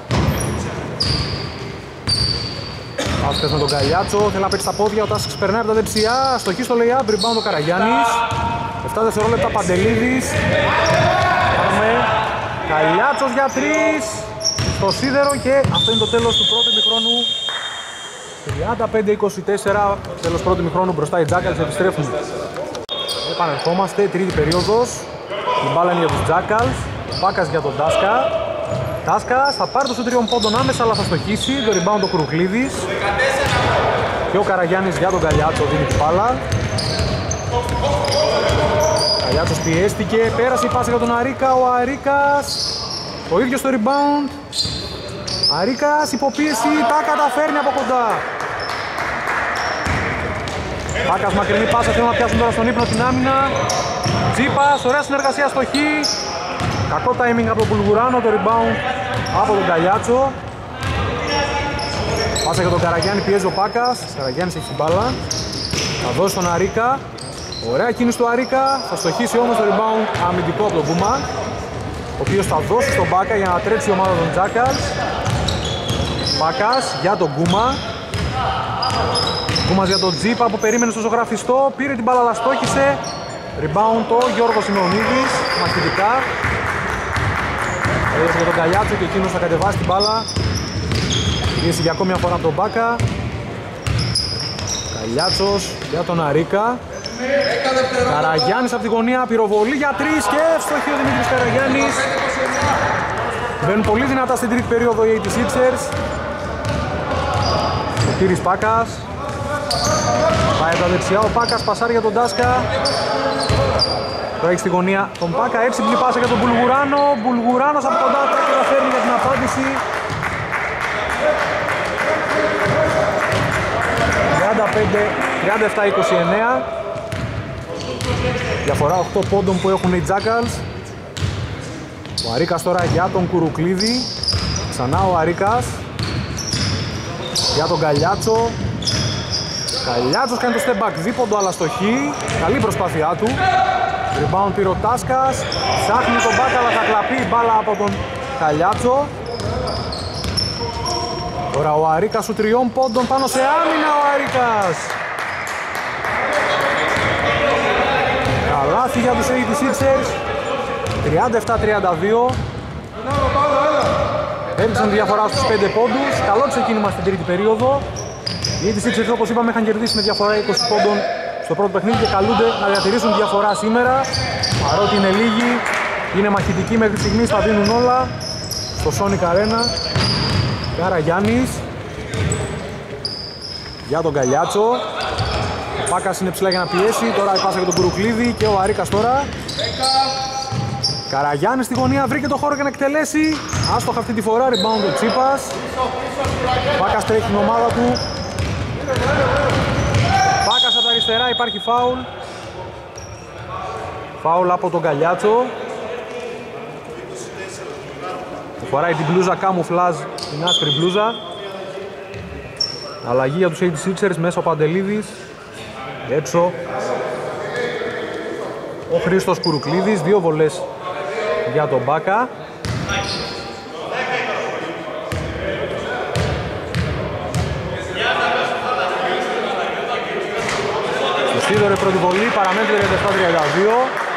Τάσκας με τον Καλιάτσο, θέλει να παίξει τα πόδια, ο Τάσκας περνάει από τα δεξιά, στοχή στο lay-up, rebound ο Καραγιάννης. επτά δευτερόλεπτα Παντελίδης. Πάμε. Καλιάτσος για τρεις στο σίδερο και αυτό είναι το τέλος του πρώτου ημιχρόνου. τριάντα πέντε είκοσι τέσσερα, τέλος πρώτου ημιχρόνου, μπροστά οι Jackals επιστρέφουν. Επανερχόμαστε, τρίτη περίοδος. Η μπάλα είναι για τους Jackals. Ο Πάκας για τον Τάσκα. Τάσκας θα πάρει το σου τριών πόντων άμεσα, αλλά θα στοχίσει. Το rebound ο Κρουκλίδης. Και ο Καραγιάννης για τον Καλιάτσο δίνει την μπάλα. Καλιάτσος πιέστηκε, πέρασε η πάση για τον Αρίκα. Ο Αρίκας, ο ίδιος το rebound. Αρίκας υποπίεση, τα καταφέρνει από κοντά. Πάκας μακρινή πάσα, θέλουν να πιάσουν τώρα στον ύπνο την άμυνα. Τσίπας, ωραία συνεργασία στοχή. Κακό timing από τον Μπουλγουράνο, το rebound από τον Καλιάτσο. Πάσα για τον Καραγιάννη, πιέζει ο Πάκας. Καραγιάννης έχει την μπάλα. Θα δώσει στον Αρίκα. Ωραία κίνηση του Αρίκα. Θα στοχίσει όμως το rebound αμυντικό από τον Γκούμα, ο οποίος θα δώσει στον Πάκα για να τρέξει η ομάδα των Jackals. Πάκας για τον Γκούμα. Γκούμας για τον Τζίπα που περίμενε στο ζωγραφιστό. Πήρε την μπάλα αλλά στόχισε. Rebound ο Γιώργος Σιμεωνίδης. Μαχητικά. Έδωσε για τον Καλιάτσο και εκείνος θα κατεβάσει την μπάλα. Πίεση για ακόμη μια φορά από τον Μπάκα. Καλιάτσος για τον Αρίκα. Καραγιάννης από τη γωνία, πυροβολή για τρεις και εύστοχη ο Δημήτρης Καραγιάννης. Μπαίνουν πολύ δυνατά στην τρίτη περίοδο οι ογδόντα έξι ers. Ο Κύρις Πάκας. Πάει από τα δεξιά ο Πάκας, πασάρει για τον Τάσκα. Τώρα έχει στη γωνία τον Πάκα, έξυπνη πάσα για τον Μπουλγουράνο. Μπουλγουράνος από κοντά τα καταφέρνει για την απάντηση. τριάντα επτά είκοσι εννέα. Διαφορά οκτώ πόντων που έχουν οι Jackals. Ο Αρίκας τώρα για τον Κουρουκλίδη. Ξανά ο Αρίκας για τον Καλιάτσο. Καλιάτσος κάνει το step back δίποντο αλλά στοχή. Καλή προσπάθειά του. Rebound πήρε ο Τάσκας. Ψάχνει τον Μπάκα αλλά θα κλαπεί η μπάλα από τον Καλιάτσο. Τώρα ο Αρίκας σου τριών πόντων πάνω σε άμυνα ο Αρίκας. Καλάθι για τους ογδόντα έξι τριάντα επτά τριάντα δύο. Έριξαν τη διαφορά στους πέντε πόντους. Καλό ξεκίνημα στην τρίτη περίοδο. Οι ογδόντα έξι όπως είπαμε είχαν κερδίσει με διαφορά είκοσι πόντων στο πρώτο παιχνίδι και καλούνται να διατηρήσουν τη διαφορά σήμερα. Παρότι είναι λίγοι, είναι μαχητικοί μέχρι στιγμής, θα δίνουν όλα στο Sonic Arena. Καραγιάννης για τον Καλιάτσο. Ο Πάκας είναι ψηλά για να πιέσει. Τώρα η πάσα για τον Κουρουκλίδη και ο Αρίκας τώρα. Καραγιάννης στη γωνία, βρήκε το χώρο για να εκτελέσει. Άστοχα αυτή τη φορά, rebound ο Τσίπας. Ο Πάκας τρέχει την ομάδα του. Πάκας από τα αριστερά, υπάρχει φάουλ. Φάουλ από τον Καλιάτσο. Φοράει την μπλούζα καμουφλάζ, την άσπρη μπλούζα. Αλλαγή για τους ογδόντα έξι μέσα ο Παντελίδης. Έξω ο Χρήστος Κουρουκλίδης, δύο βολές για τον Μπάκα. Στο Σίδωρε πρώτη βολή, παραμένει τριάντα επτά τριάντα δύο.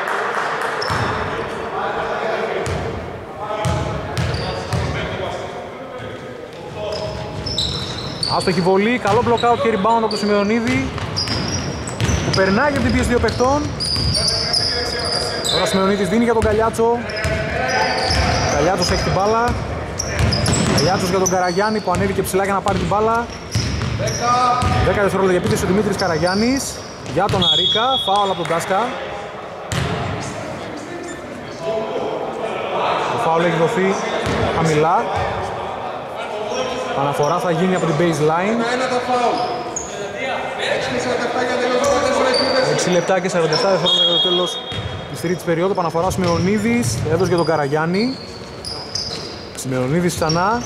Άστοχη βολή, καλό blockout και rebound από τον Σημεωνίδη που περνάει για την πίεση δύο παιχτών. Τώρα ο Σημεωνίδης δίνει για τον Καλιάτσο. Καλιάτσος έχει την μπάλα. Καλιάτσος για τον Καραγιάννη που ανέβηκε ψηλά για να πάρει την μπάλα. δέκα δευτερόλεπτα για επίθεση ο Δημήτρης Καραγιάννης. Για τον Αρίκα, φάουλ από τον Τάσκα. Το φάουλ έχει δοθεί χαμηλά. Αναφορά θα γίνει από την baseline. έξι λεπτά και σαράντα επτά δευτερόλεπτα για το τέλος της τρίτης περίοδου. Παναφορά Σημεωνίδης, έδωσε για τον Καραγιάννη. Σημεωνίδης ξανά.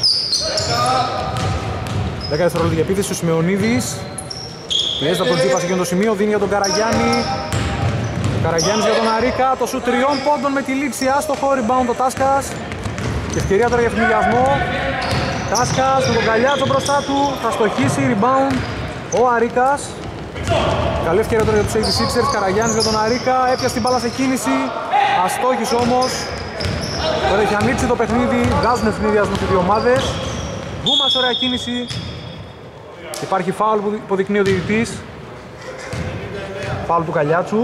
δέκα δευτερόλεπτα για επίθεση ο Σημεωνίδης. Πιέζεται από τον Τζίπα σε εκείνο το σημείο, δίνει για τον Καραγιάννη. Ο Καραγιάννης για τον Αρίκα, το σου τριών πόντων με τη λήξη, άστοχο, rebound ο Τάσκας. Και ευκαιρία τώρα για φημιλιασμό. Τάσκας με τον Καλιάτσο μπροστά του, θα στοχίσει, rebound ο Αρίκας. Καλή ευκαιρία τώρα για τους ογδόντα έξι, Καραγιάννης για τον Αρίκα, έπιασε την μπάλα σε κίνηση, αστόχησε όμως. Τώρα έχει ανοίξει το παιχνίδι, βγάζουν ευνηδιασμό οι δύο ομάδες. Γκούμας, ωραία κίνηση. Υπάρχει φάουλ που υποδεικνύει ο διαιτητής. Φάουλ του Καλιάτσου.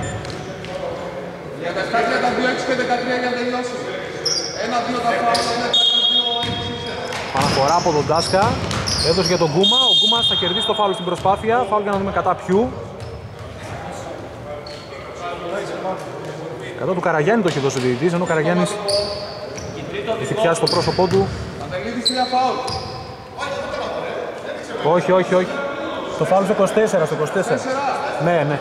Για τα επτά τριάντα δύο έξι και δεκατρία για να τελειώσει. Ένα δύο τα φάουλ, ένα Αναφορά από τον Τάσκα, έδωσε για τον Γκούμα, ο Γκούμας θα κερδίσει το φάουλ στην προσπάθεια, φάουλ για να δούμε κατά ποιου. Κατά του Καραγιάννη το έχει δώσει ο διαιτητής, ενώ ο Καραγιάννης έχει πιάσει το πρόσωπό του. Όχι, όχι, όχι. Το φάουλ στο είκοσι τέσσερα, στο είκοσι τέσσερα. Ναι, ναι.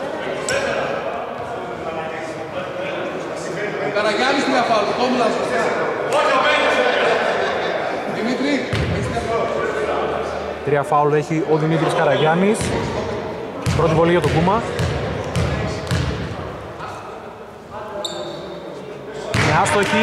Ο Καραγιάννης τι φάουλ, το κόμμουλα σωστά. Δημήτρη. Τρία φάουλ έχει ο Δημήτρης Καραγιάννης. Πρώτη βολή για τον Κούμα. Είναι άστοχη.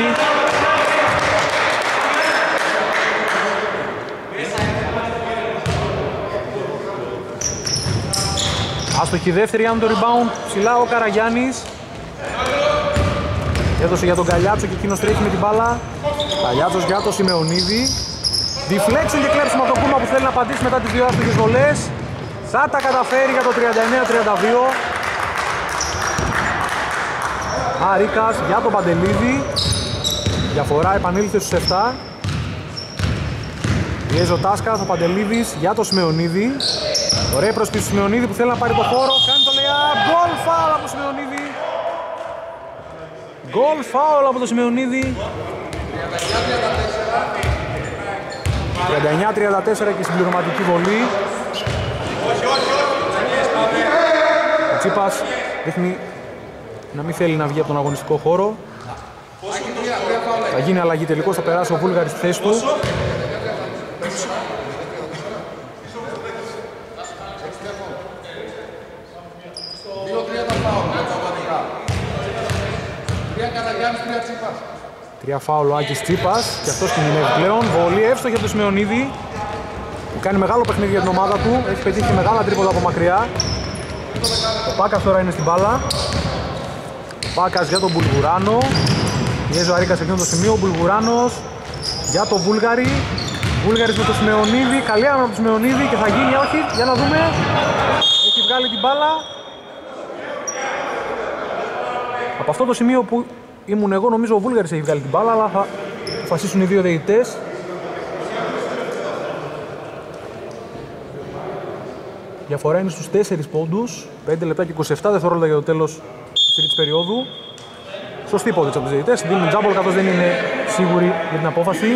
Άστοχη δεύτερη, άμυνα το rebound. Ψηλά ο Καραγιάννης. Έδωσε για τον Καλιάτσο και εκείνος τρέχει με την μπάλα. Καλιάτσος για το Σημεωνίδη. Deflection και κλέψιμο από το Κούμα που θέλει να απαντήσει μετά τις δύο άστοχες βολές. Θα τα καταφέρει για το τριάντα εννέα τριάντα δύο. Αρίκας για τον Παντελίδη. Διαφορά επανήλθε στους επτά. Πιέζει ο Τάσκας, ο Παντελίδης για το Σημεωνίδη. Ωραία πρόσκληση του Σημεωνίδη που θέλει να πάρει το χώρο. Κάνει το layup. Goal foul από Σημεωνίδη. γκολ, φάουλ από το Σημεωνίδη. τριάντα εννιά τριάντα τέσσερα και συμπληρωματική βολή. Ο Τσίπας δείχνει να μην θέλει να βγει από τον αγωνιστικό χώρο. Θα γίνει αλλαγή τελικώς, θα περάσει ο Βούλγαρης στη θέση του. Τρία φάουλ ο Άκης Τσίπας και αυτός κινδυνεύει πλέον. Βολή εύστοχη από το Σημεωνίδη που κάνει μεγάλο παιχνίδι για την ομάδα του. Έχει πετύχει μεγάλα τρίποτα από μακριά. Ο Πάκας τώρα είναι στην μπάλα. Ο Πάκας για τον Μπουλγουράνο. Πιέζει ο Αρίκας σε εκείνο το σημείο. Ο Μπουλγουράνος για τον Βούλγαρη. Βούλγαρης με το Σημεωνίδη. Καλή άμυνα από το Σημεωνίδη και θα γίνει, όχι, για να δούμε. Έχει βγάλει την μπάλα. Από αυτό το σημείο που ήμουν εγώ, νομίζω ο Βούλγαρης έχει βγάλει την μπάλα, αλλά θα αποφασίσουν οι δύο διαιτητές. Διαφορά είναι στους τέσσερις πόντους, πέντε λεπτά και είκοσι επτά δευτερόλεπτα για το τέλος της τρίτης περίοδου. Σωστή υπόδειξη από τους διαιτητές, δίνουν τζάμπολ καθώς δεν είναι σίγουροι για την απόφαση.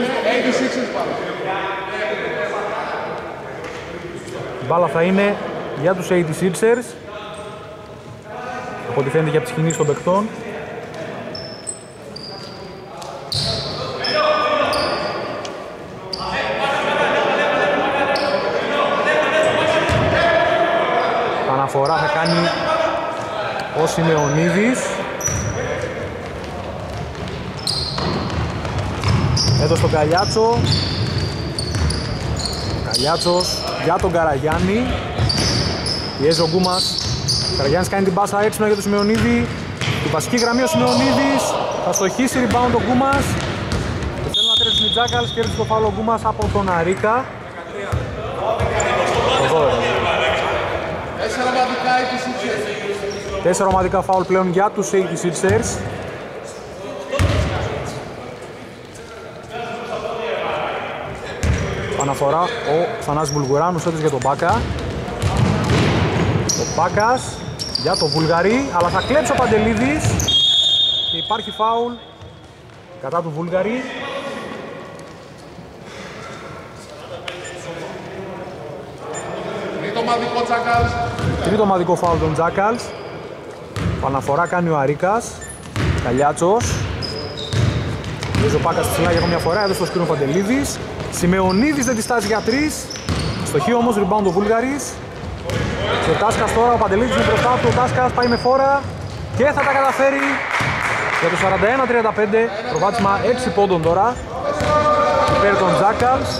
Η μπάλα θα είναι για τους ογδόντα Sixers, από ό,τι φαίνεται και από τις κινήσεις των παικτών. Αναφορά θα κάνει ο Σημεωνίδης. Εδώ στον Καλιάτσο. Καλιάτσος για τον Καραγιάννη. Πιέζει ο Γκούμας. Ο Καραγιάννης κάνει την πάσα έξυπνα για τον Σημεωνίδη. Την βασική γραμμή ο Σημεωνίδης. Θα στοχίσει rebound ο Γκούμας. Και θέλουν να τρέψουν οι Τζάκαλς. Κέρδισε το φάουλο ο Γκούμας από τον Αρίκα. Τέσσερα ομαδικά φάουλ πλέον για τους ογδόντα Sixers. Αναφορά ο Θανάσης Μπουλγουράνος έτως για τον Μπάκα. Ο Μπάκας για τον Βούλγαρη, αλλά θα κλέψει ο Παντελίδης και υπάρχει φάουλ κατά του Βούλγαρη. Τρίτο ομαδικό Τζάκαλς. Τρίτο ομαδικό φάουλ των Τζάκαλς. Αναφορά κάνει ο Αρίκας. Καλιάτσος. Βγάζει ο Πάκας στη σειρά για μια φορά, εδώ στο σκρίνο Παντελίδης. Σημεωνίδης δεν τη στάζει για τρεις. Στοχή όμως, rebound ο Βούλγαρης. Και ο Τάσκας τώρα, ο Παντελίδης είναι μπροστά του. Ο Τάσκας πάει με φόρα και θα τα καταφέρει για το σαράντα ένα τριάντα πέντε. Προβάδισμα έξι πόντων τώρα υπέρ των Τζάκαλς.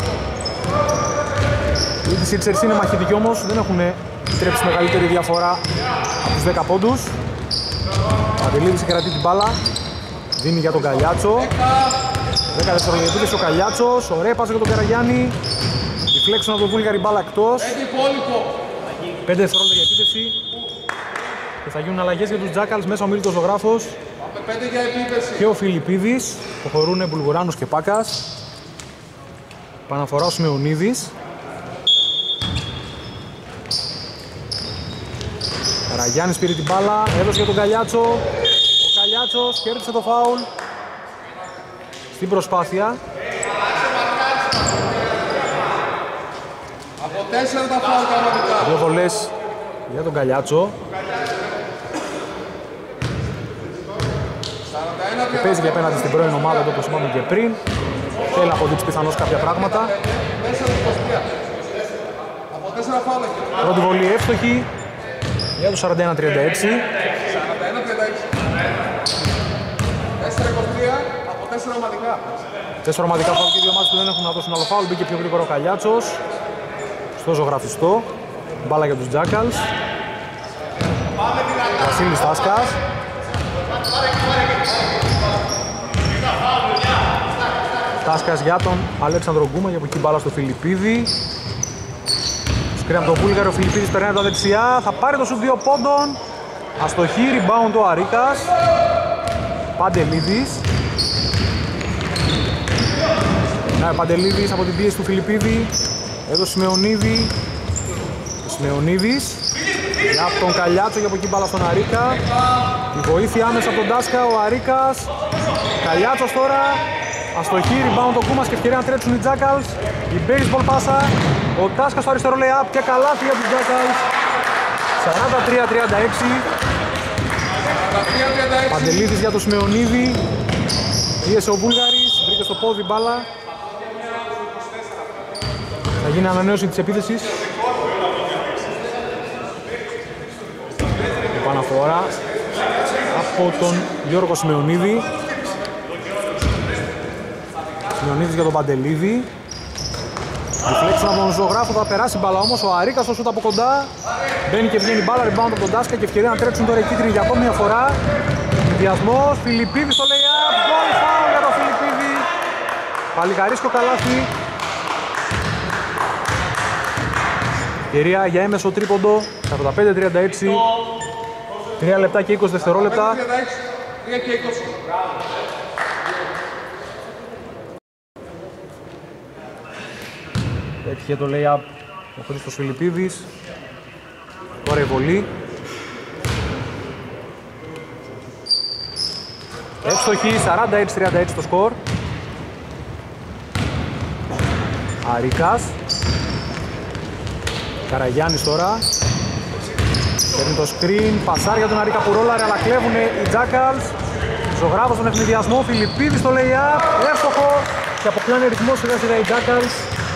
Οι Sixers είναι μαχητικοί όμως, δεν έχουν επιτρέψει μεγαλύτερη διαφορά από τους δέκα πόντους. Ο Παντελίδης κρατεί την μπάλα, δίνει για τον Καλιάτσο. δέκα δευτερόλεπτα ο Καλιάτσος, ωραία πάσα για τον Καραγιάννη. Deflection από τον Βούλγαρη, μπάλα εκτός. πέντε δευτερόλεπτα για επίθεση. Και θα γίνουν αλλαγές για τους Τζάκαλς, μέσα ο Μίλτος Ζωγράφος και ο Φιλιππίδης. Προχωρούν Μπουλγουράνος και Πάκας. Παναφορά ο Σημεωνίδης. Καραγιάννης πήρε την μπάλα, έδωσε για τον Καλιάτσο. Ο Καλιάτσος κέρδισε το φάουλ στην προσπάθεια. Από τέσσερα τα φάουλ κανονικά. Δύο βολές για τον Καλιάτσο. Και παίζει και απέναντι στην πρώην ομάδα του, όπως είπαμε και πριν. Θέλει να αποδείξει πιθανώς κάποια πράγματα. Από τέσσερα φάουλ. Πρώτη βολή εύστοχη για το σαράντα ένα τριάντα έξι. σαράντα ένα τριάντα έξι. τέσσερα είκοσι τρία από τέσσερα ομαδικά. Τέσσερα ομαδικά φάουλ και δύο ομάδες που δεν έχουν να δώσουν άλλο φάουλ. Μπήκε πιο γρήγορα ο Καλιάτσος στο ζωγραφιστό. Μπάλα για τους Τζάκαλς. Βασίλης Τάσκας. Τάσκας για τον Αλέξανδρο Γκούμα, για από εκεί μπάλα στο Φιλιππίδη. Σκρίνει από τον Βούλγαρο, ο Φιλιππίδης περνάει από τα δεξιά, θα πάρει το σουτ δύο πόντων. Αστοχή, rebound ο Αρίκας. Παντελίδης. Να, Παντελίδης από την πίεση του Φιλιππίδη. Εδώ Σημεωνίδη. Ο Σημεωνίδης για τον Καλιάτσο, για από εκεί μπάλα στον Αρίκα. βοήθεια άμεσα από τον Τάσκα, ο Αρίκας. Καλιάτσος τώρα. Αστοχή, rebound το Κούμας και ευκαιρία να τρέξουν οι Jackals. Η baseball πάσα. Ο Τάσκας στο αριστερό lay-up και καλάθι για τους Jackals. σαράντα τρία τριάντα έξι. Παντελίδης για το Σιμεωνίδη. Πίεσε ο Βούλγαρης, βρήκε στο πόδι μπάλα. Θα γίνει ανανέωση της επίθεσης. Επαναφορά από τον Γιώργο Σιμεωνίδη. Σιμεωνίδης για τον Παντελίδη. Deflection από τον Ζωγράφο, θα περάσει μπάλα όμως. Ο Αρίκας στο σούτ από κοντά. Μπαίνει και βγαίνει μπάλα, rebound από τον Τάσκα και ευκαιρία να τρέξουν τώρα οι κίτρινοι για ακόμη μια φορά. Διασμός, Φιλιππίδης στο lay-up. Goal foul για τον Φιλιππίδη. Παλικαρίσκο καλάθι. Ευκαιρία για έμεσο τρίποντο. σαράντα πέντε τριάντα έξι. τρία λεπτά και είκοσι δευτερόλεπτα. Έτυχε το lay-up ο Χρήστος Φιλιππίδης. Τώρα η βολή. Εύστοχη, σαράντα έξι τριάντα έξι το σκορ. Αρίκας. Καραγιάννης τώρα. Παίρνει το screen, πασάρ για τον Αρίκα που ρόλαρε, αλλά κλέβουνε οι Jackals. Ζωγράφος στον ευνηδιασμό, Φιλιππίδης στο lay-up, εύστοχο και αποκλάνε ρυθμό σιγά σιγά οι Jackals.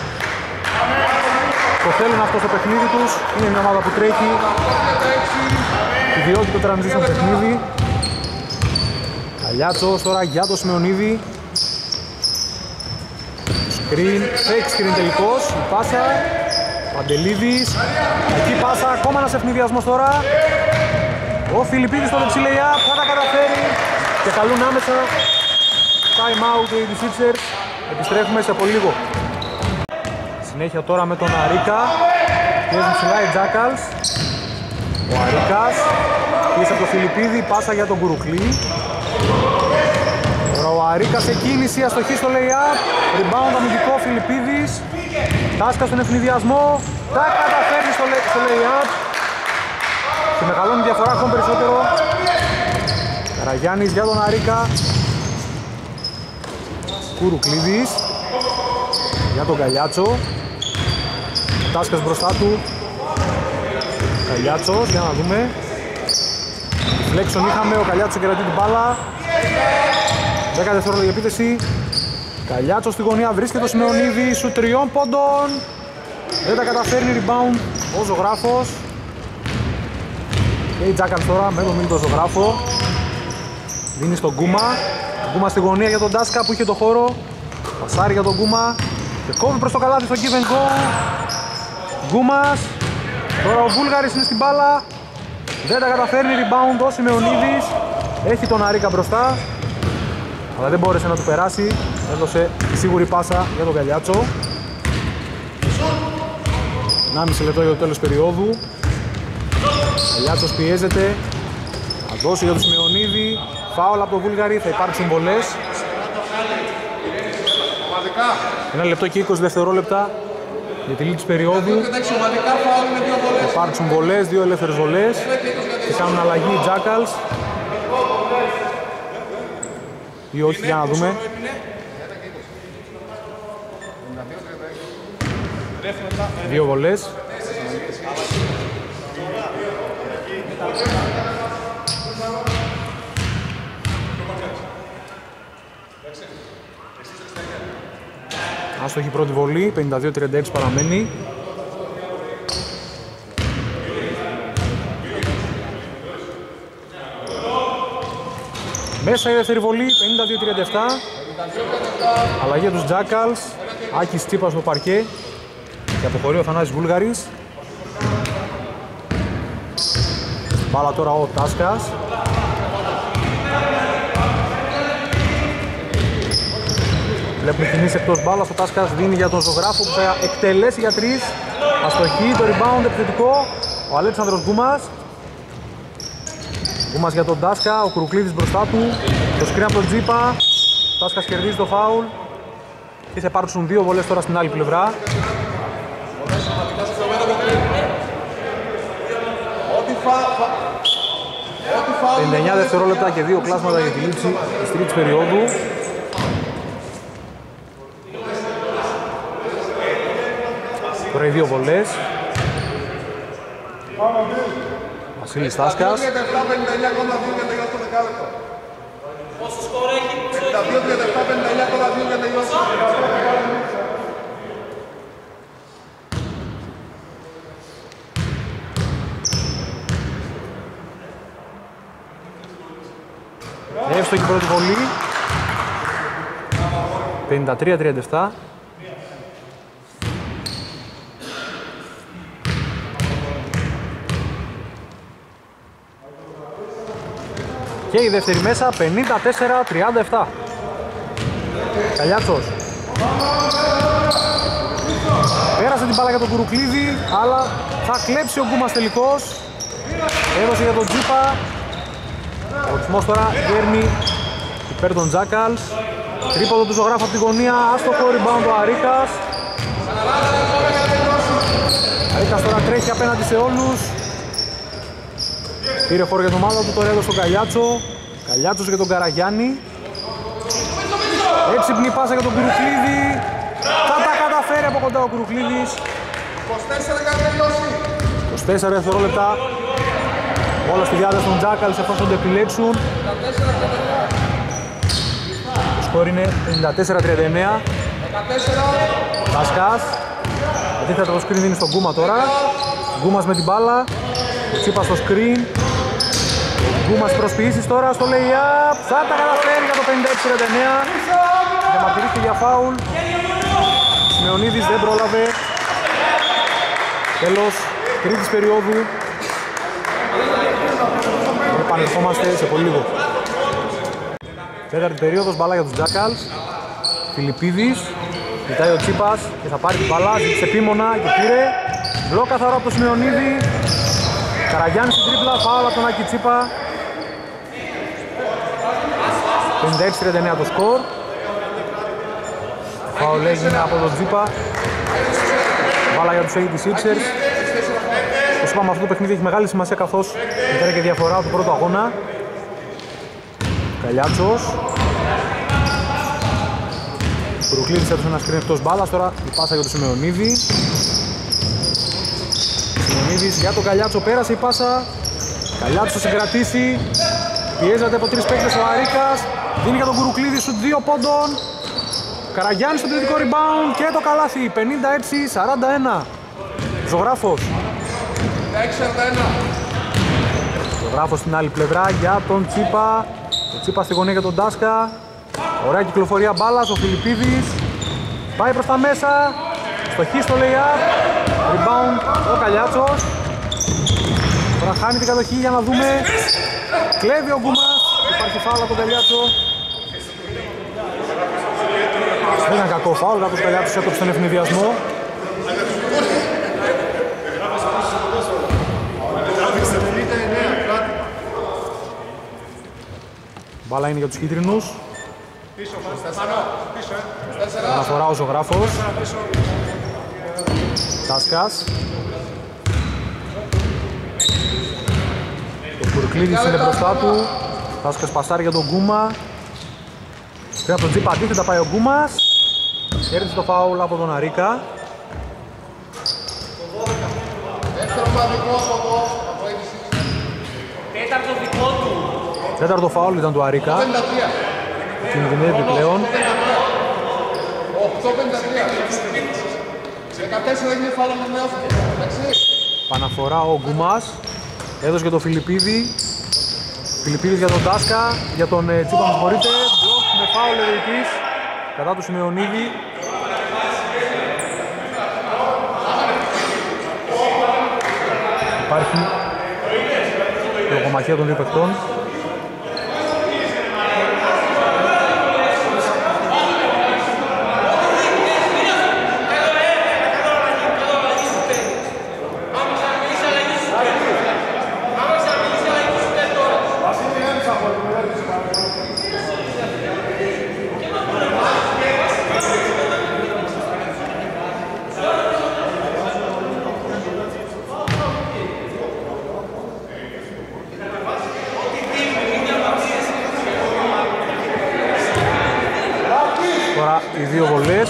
Το θέλουν αυτό στο παιχνίδι τους, είναι μια ομάδα που τρέχει. Ιδιότητα το transition παιχνίδι. Καλιάτσος τώρα για το Σιμεωνίδη. Screen, fake screen τελικός, η πάσα. Παντελίδης, εκεί πάσα, ακόμα ένας ευνηδιασμός τώρα. Ο Φιλιππίδης στο δεξί lay-up, θα τα καταφέρει και καλούν άμεσα. Time out οι Sixers, επιστρέφουμε σε πολύ λίγο. Συνέχεια τώρα με τον Αρίκα, πιέζουν ψηλά οι Jackals. Ο Αρίκας, πίσω από τον Φιλιππίδη, πάσα για τον Κουρουκλή. Τώρα ο Αρίκας σε κίνηση, αστοχή στο lay-up, rebound αμυντικό Φιλιππίδης. Τάσκα στον ευνηδιασμό, τα καταφέρνει στο, στο lay-up και μεγαλώνει διαφορά ακόμα περισσότερο. Καραγιάννης για τον Αρίκα. Κουρουκλίδης για τον Καλιάτσο. Τάσκας μπροστά του. Καλιάτσος, για να δούμε. Φλέξον είχαμε, ο Καλιάτσος κερατεί την μπάλα. δέκα δευτερόλεπτα για επίθεση. Καλιάτσος στη γωνία, βρίσκεται το Σιμεωνίδη, σου τριών πόντων. Δεν τα καταφέρνει, rebound ο Ζωγράφος. Και η Jackals τώρα με τον Μίλτο Ζωγράφο. Δίνει στον Γκούμα. Γκούμα στη γωνία για τον Τάσκα που είχε το χώρο. Πασάρι για τον Γκούμα. Και κόβει προς το καλάθι στο give and go. Γκούμας. Τώρα ο Βούλγαρης είναι στην μπάλα. Δεν τα καταφέρνει, rebound ο Σιμεωνίδης. Έχει τον Αρίκα μπροστά. Αλλά δεν μπόρεσε να του περάσει. Έδωσε τη σίγουρη πάσα για τον Καλιάτσο. ενάμιση λεπτό για το τέλος περίοδου. Καλιάτσος πιέζεται. Θα δώσει για τον Σιμεωνίδη. Φάουλ από τον Βούλγαρη, θα υπάρξουν βολές. Ένα λεπτό και είκοσι δευτερόλεπτα για τη λήξη περίοδου. Θα υπάρξουν βολές, δύο ελεύθερες βολές. Και κάνουν αλλαγή οι Jackals. Ή όχι, για να δούμε. Δύο βολές. Άστοχη πρώτη βολή, πενήντα δύο τριάντα έξι παραμένει. Μέσα η δεύτερη βολή, πενήντα δύο τριάντα επτά. Αλλαγή για τους Jackals. Άκης Τσίπας στο παρκέ. Και αποχωρεί ο Θανάσης Βούλγαρης. Μπάλα τώρα ο Τάσκας. Βλέπουμε κινήσεις εκτός μπάλας. Ο Τάσκας δίνει για τον Ζωγράφο που θα εκτελέσει για τρεις. Αστοχή, το rebound επιθετικό. Ο Αλέξανδρος Γκούμας. Γκούμας για τον Τάσκα. Ο Κουρουκλίδης μπροστά του. Το σκριν από τον Τζίπα. Ο Τάσκας κερδίζει το φάουλ. Και θα υπάρξουν δύο βολές τώρα στην άλλη πλευρά. πενήντα εννιά δευτερόλεπτα και δύο κλάσματα για τη λήξη της τρίτης περίοδου. Τώρα οι δύο βολές. Βασίλης Τάσκας. Πόσο σκορ έχει, πενήντα δύο τριάντα επτά πενήντα εννιά κόμμα δύο για τελειώσει. Εύστοχη πρώτη βολή. πενήντα τρία τριάντα επτά. Και η δεύτερη μέσα, πενήντα τέσσερα τριάντα επτά. Καλιάτσος. Πέρασε την μπάλα για τον Κουρουκλίδη, αλλά θα κλέψει ο Γκούμας τελικώς. Έδωσε για τον Τζίπα. Ο ρυθμός τώρα γέρνει υπέρ των Jackals. Τρίποδο του ζωγράφου από τη γωνία, άστοχο rebound ο Αρίκας. Αρίκας τώρα τρέχει απέναντι σε όλους. Πήρε χώρο για τον ομάδα του, τώρα έδωσε τον Καλιάτσο. Καλιάτσος για τον Καραγιάννη. Έξυπνη πάσα για τον Κουρουκλίδη. Θα τα καταφέρει από κοντά ο Κουρουκλίδης. είκοσι τέσσερα δευτερόλεπτα. Όλα στη διάθεση των Jackals εφόσον το επιλέξουν. Το σκορ είναι πενήντα τέσσερα τριάντα εννέα. Τάσκας. Αντίθετα το screen δίνει στον Γκούμα τώρα. Γκούμας με την μπάλα. Ο Τσίπας στο screen. Ο Γκούμας προσποιήσεις τώρα στο lay-up. Θα τα καταφέρει για το πενήντα έξι τριάντα εννέα. Διαμαρτυρήθηκε για φάουλ. Σιμεωνίδης δεν πρόλαβε. Τέλος τρίτης περίοδου. Επανερχόμαστε σε πολύ λίγο. Τέταρτη περίοδος, μπάλα για τους Jackals. Φιλιππίδης. Κοιτάει ο Τσίπας και θα πάρει την μπάλα. Ζήτησε επίμονα και πήρε. Μπλοκ καθαρό από το Σιμεωνίδη. Καραγιάννης στην τρίπλα, φάουλ από τον Άκη Τσίπα. πενήντα έξι τριάντα εννέα το σκορ. Φάουλ έγινε από τον Τσίπα. Μπάλα για τους ογδόντα Sixers. Όπως είπαμε, αυτό το παιχνίδι έχει μεγάλη σημασία καθώς ήταν και διαφορά του πρώτου αγώνα. Καλιάτσος. Κουρουκλίδης έδωσε ένα σκριν εκτός μπάλας, τώρα η πάσα για τον Σιμεωνίδη. Σιμεωνίδης για τον Καλιάτσο, πέρασε η πάσα. Καλιάτσος θα συγκρατήσει. Πιέζεται από τρεις παίκτες ο Αρίκας. Δίνει για τον Κουρουκλίδη σου δύο πόντων. Καραγιάννης στο τελικό rebound και το καλάθι. πενήντα έξι σαράντα ένα. Ζωγράφος. Ζωγράφος στην άλλη πλευρά για τον Τσίπα. Ο Τσίπα στη γωνία για τον Τάσκα. Ωραία κυκλοφορία μπάλας, ο Φιλιππίδης. Πάει προς τα μέσα. Στοχή στο lay-up. Rebound ο Καλιάτσος. Τώρα χάνει την κατοχή για να δούμε. Κλέβει ο Γκούμας. Υπάρχει φάουλ από τον Καλιάτσο. Δεν ήταν κακό φάουλ, κάποιος Καλιάτσος έκοψε τον ευνηδιασμό. Μπάλα είναι για τους κίτρινους. Αναφορά ο Ζωγράφος. Τάσκας. Το Κουρουκλίδης είναι μπροστά του. Τάσκας πασάρει για τον Γκούμα. Πέρα από τον Τζίπα αντίθετα πάει ο Γκούμας. Κέρδισε το φάουλ από τον Αρίκα. Τέταρτο δικό του. Τέταρτο φάουλ ήταν του Αρίκα. Κινδυνεύει πλέον. οκτώ πενήντα τρία. δεκατέσσερα έγινε φάουλ με νεόφυτο. Παναφορά ο Γκούμας. Έδωσε για τον Φιλιππίδη. Φιλιππίδης για τον Τάσκα. Για τον ε, Τσίπα με συγχωρείτε. Μπλοκ με φάουλ εδρικής. Κατά του Σιμεωνίδη. Υπάρχει λογομαχία των δύο παιχτών. οι δύο βολές.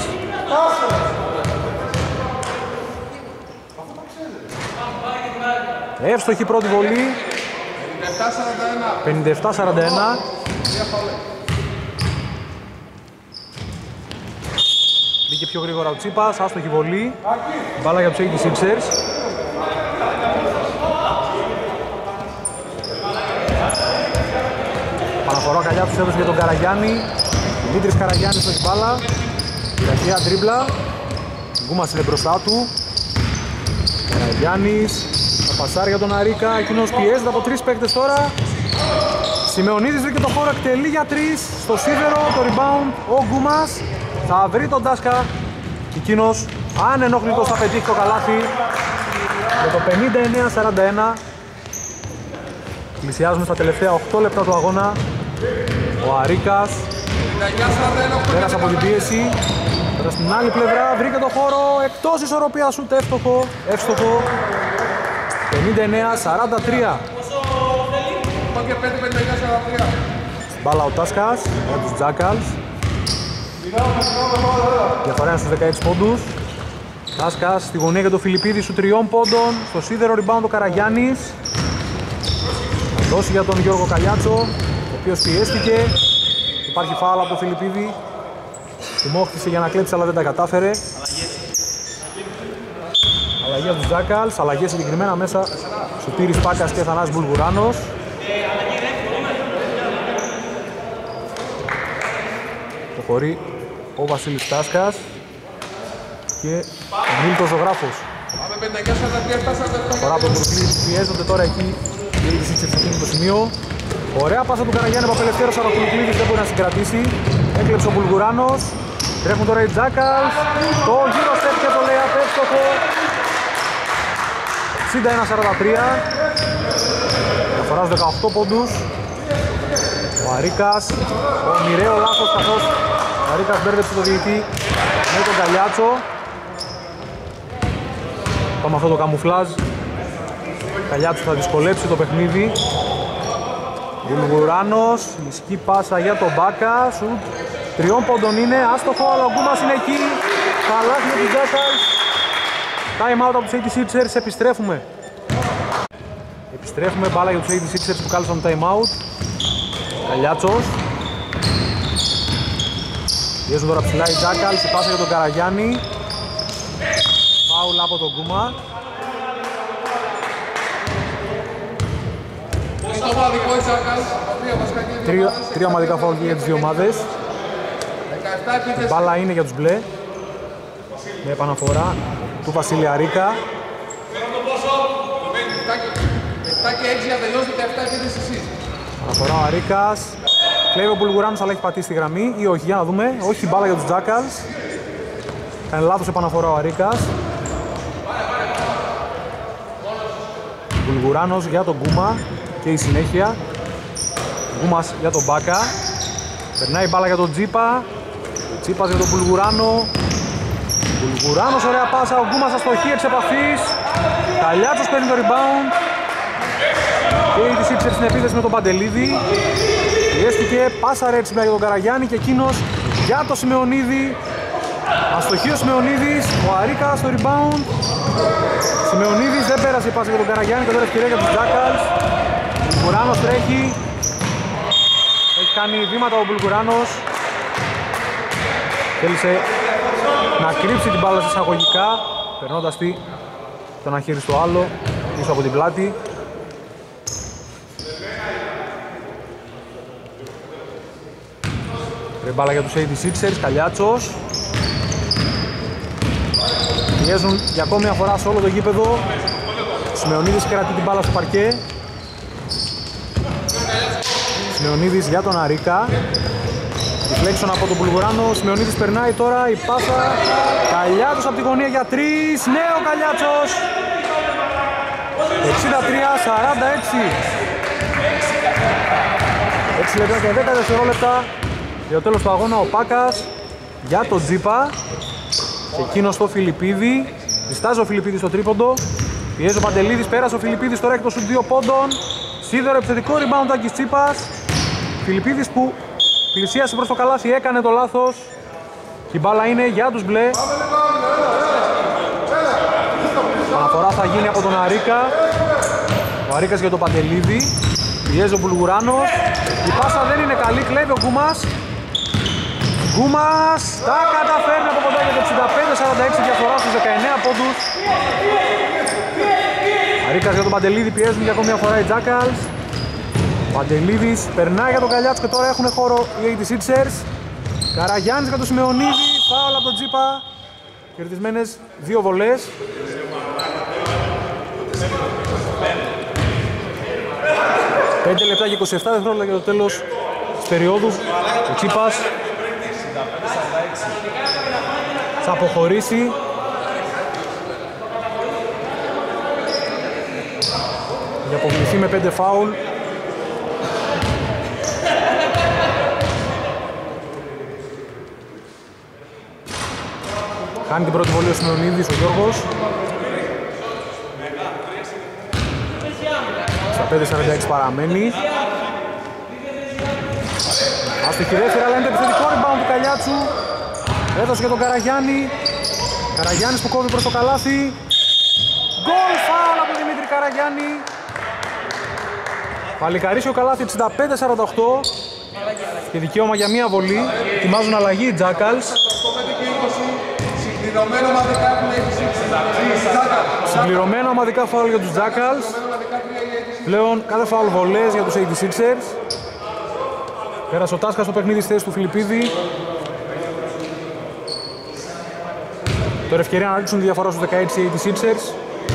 Εύστοχη πρώτη βολή. πενήντα επτά σαράντα ένα. Μπήκε πιο γρήγορα ο Τσίπας, άστοχη βολή. Μπάλα για τους ογδόντα έξι ers. Παναφορά ο Καλιάτσος έδωσε για τον Καραγιάννη. Δημήτρης Καραγιάννης όχι μπάλα. Ταχεία τρίμπλα. Γκούμας είναι μπροστά του. Καραγιάννης. Θα πασάρει για τον Αρίκα. Εκείνος πιέζεται από τρεις παίκτες τώρα. Σιμεωνίδης βρήκε το χώρο, εκτελεί για τρεις. Στο σίδερο το rebound ο Γκούμας. Θα βρει τον Τάσκα. Εκείνος ανενόχλητος θα πετύχει το καλάθι. Με το πενήντα εννέα σαράντα ένα. Πλησιάζουμε στα τελευταία οκτώ λεπτά του αγώνα. Ο Αρίκας πέρασε από την πίεση. Τώρα στην άλλη πλευρά βρήκε το χώρο εκτός ισορροπίας, ούτε εύστοχο. Εύστοχο. πενήντα εννέα σαράντα τρία. Μπάλα ο Τάσκας για τους Τζάκαλς. Διαφορά είναι στους δεκαέξι πόντους. Τάσκας στη γωνία για το Φιλιππίδη σου τριών πόντων. Στο σίδερο rebound ο Καραγιάννης. Θα δώσει για τον Γιώργο Καλιάτσο, ο οποίος πιέστηκε. Υπάρχει φάουλ από το Φιλιππίδη. Του μόχτησε για να κλέψει αλλά δεν τα κατάφερε. Αλλαγή από τους Τζάκαλς, αλλαγές συγκεκριμένα μέσα. Σωτήρης Πάκας και Θανάσης Μπουλγουράνος. Προχωρεί ο Βασίλης Τάσκας και ο Μίλτος Ζωγράφος. Φορά από τον Μπρουκλή, πιέζονται τώρα εκεί οι Ογδόντα έξι σε εκείνο το σημείο. Ωραία πάσα του Καραγιάννη από απελευθέρωση, αλλά ο Κουλουκλίδης δεν μπορεί να συγκρατήσει. Έκλεψε ο Μπουλγουράνος. Τρέχουν τώρα οι Τζάκαλς. Το γύρο στέφ και το λέει απέστοχο. εξήντα ένα σαράντα τρία. Διαφορά στους δεκαοκτώ πόντους. Ο Αρίκας. Ο μοιραίο λάθος καθώς ο Αρίκας μπέρδεψε το διαιτητή με τον Καλιάτσο. Πάμε αυτό το καμουφλάζ. Καλιάτσο θα δυσκολέψει το παιχνίδι. Βουλγουράνος, ισχύει πάσα για τον Μπάκα. Σουτ τριών πόντων είναι, άστοχο, αλλά ο Γκούμας είναι εκεί. Καλάθι με τους Τζάκαλς. Time out από τους ογδόντα έξι ers, επιστρέφουμε. Επιστρέφουμε, μπάλα για τους ογδόντα έξι ers που κάλεσαν time out. Καλιάτσος. Πιέζουν τώρα ψηλά οι Τζάκαλς, η πάσα για τον Καραγιάννη. Φάουλ από τον Γκούμα. Τρία, τρία ομαδικά φάουλ για τις δύο ομάδες. Η μπάλα είναι για τους μπλε. Με επαναφορά του Βασίλη Αρίκα. Αναφορά ο Αρίκας. Κλέβει ο Μπουλγουράνος αλλά έχει πατήσει τη γραμμή ή όχι, για να δούμε. Όχι, μπάλα για τους Τζάκαλς. Κάνει λάθος επαναφορά ο Αρίκας. Μπουλγουράνος για τον Γκούμα και η συνέχεια. Γκούμας για τον Μπάκα. Περνάει η μπάλα για τον Τζίπα. Τσίπας για τον Μπουλγουράνο. Μπουλγουράνος, ωραία πάσα. Ο Γκούμας αστοχή εξ επαφής. Καλιάτσος παίρνει το rebound. Και η της ήψερ στην επίθεση με τον Παντελίδη. Πιέστηκε, πάσα ρέτσιμα για τον Καραγιάννη και εκείνος για το Σιμεωνίδη. Αστοχή ο Σιμεωνίδης, ο Αρίκας στο rebound. Σιμεωνίδης δεν πέρασε η πάσα για τον Καραγιάννη και τώρα ευκαιρία για τους Τζάκαλς. Ο Μπουλγουράνος τρέχει. Έχει κάνει βήματα ο Μπουλγουράνος. Θέλησε να κρύψει την μπάλα εισαγωγικά, περνώντας τη το ένα χέρι στο άλλο, πίσω από την πλάτη. Μπάλα για τους ογδόντα έξι ers, Καλιάτσος. Πιέζουν για ακόμη μια φορά σε όλο το γήπεδο. Σιμεωνίδης κρατεί την μπάλα στο παρκέ. Σιμεωνίδης για τον Αρίκα. Deflection από τον Μπουλγουράνο. Σιμεωνίδης περνάει τώρα η πάσα. Καλιάτσος από τη γωνία για τρεις. Νέο Καλιάτσος. εξήντα τρία σαράντα έξι. έξι λεπτά και δέκα δευτερόλεπτα. Για το τέλος του αγώνα ο Πάκας για τον Τζίπα. Και εκείνος στο Φιλιππίδη. Διστάζει ο Φιλιππίδης στο τρίποντο. Πιέζει ο Παντελίδης, πέρασε ο Φιλιππίδης, τώρα έχει το σουτ δύο πόντων. Σίδερο επιθετικό rebound του Άκης Τσίπας. Φιλιππίδης που πλησίασε προς το καλάθι, έκανε το λάθος. Η μπάλα είναι για τους μπλε. Αναφορά θα γίνει από τον Αρίκα. Ο Αρίκας για τον Παντελίδη. Πιέζει ο Μπουλγουράνος. Η πάσα δεν είναι καλή, κλέβει ο Γκούμας. Γκούμας τα καταφέρνει από κοντά για το εξήντα πέντε σαράντα έξι, διαφορά στους δεκαεννέα πόντους. Αρίκας για τον Παντελίδη, πιέζουν για ακόμη μια φορά οι Jackals. Παντελίδης περνάει για τον Καλιάτσο και τώρα έχουν χώρο οι ογδόντα Sixers. Καραγιάννης για τον Σιμεωνίδη, φάουλ από τον Τζίπα. Κερδισμένες δύο βολές. πέντε λεπτά και είκοσι επτά δευτερόλεπτα για το τέλος της περίοδου. Ο Τσίπας θα αποχωρήσει. Για αποβληθεί με πέντε φάουλ. Κάνει την πρώτη βολή ο Σιμεωνίδης, ο Γιώργος. Στα πέντε σαράντα έξι παραμένει. Αστοχή δεύτερη, αλλά είναι το επιθετικό rebound του Καλιάτσου. Έδωσε για τον Καραγιάννη. Καραγιάννης που κόβει προς το καλάθι. Γκολ, φάουλ από τον Δημήτρη Καραγιάννη. Παλικαρίσιο καλάθι εξήντα πέντε σαράντα οκτώ. Και δικαίωμα για μία βολή. Ετοιμάζουν αλλαγή οι Jackals. Συμπληρωμένα ομαδικά φάουλ για τους Jackals. Πλέον κάθε φάουλ βολές για τους ογδόντα Sixers. Πέρασε ο Τάσκας στο παιχνίδι στη θέση του Φιλιππίδη. Τώρα ευκαιρία να ρίξουν τη διαφορά στους δεκαέξι ογδόντα Sixers.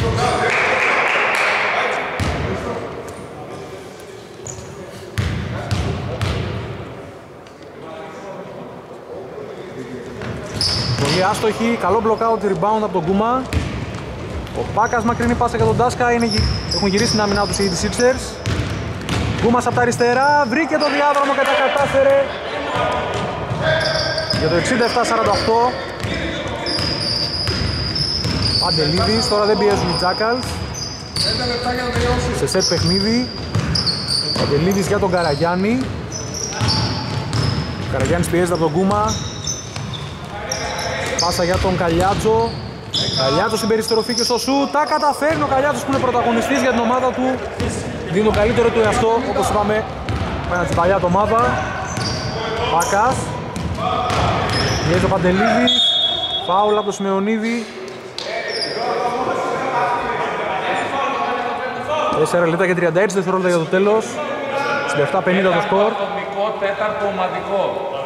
Πολύ άστοχη, καλό blockout rebound από τον Γκούμα. Ο Πάκας μακρινή πάσα για τον Τάσκα, είναι, έχουν γυρίσει την άμυνά τους οι ογδόντα Sixers. Γκούμας από τα αριστερά, βρήκε το διάδρομο και τα κατάφερε για το εξήντα επτά σαράντα οκτώ. Παντελίδης, τώρα δεν πιέζουν οι Jackals. Σε σετ παιχνίδι. Παντελίδης για τον Καραγιάννη. Ο Καραγιάννης πιέζεται από τον Γκούμα. Πάσα για τον Καλιάτζο. Καλιάτζο στην περιστροφή και στο σουτ. Τα καταφέρνει ο Καλιάτζος που είναι πρωταγωνιστής για την ομάδα του. Δίνει το καλύτερο του εαυτό, όπως είπαμε, πάνε στην παλιά ομάδα. Πάκας. Πιέζει ο Παντελίδης. Φάουλ από το Σιμεωνίδη. τέσσερα λεπτά και τριάντα έξι δευτερόλεπτα για το τέλος. εξήντα επτά πενήντα το σκορ. Τέταρτο ομαδικό.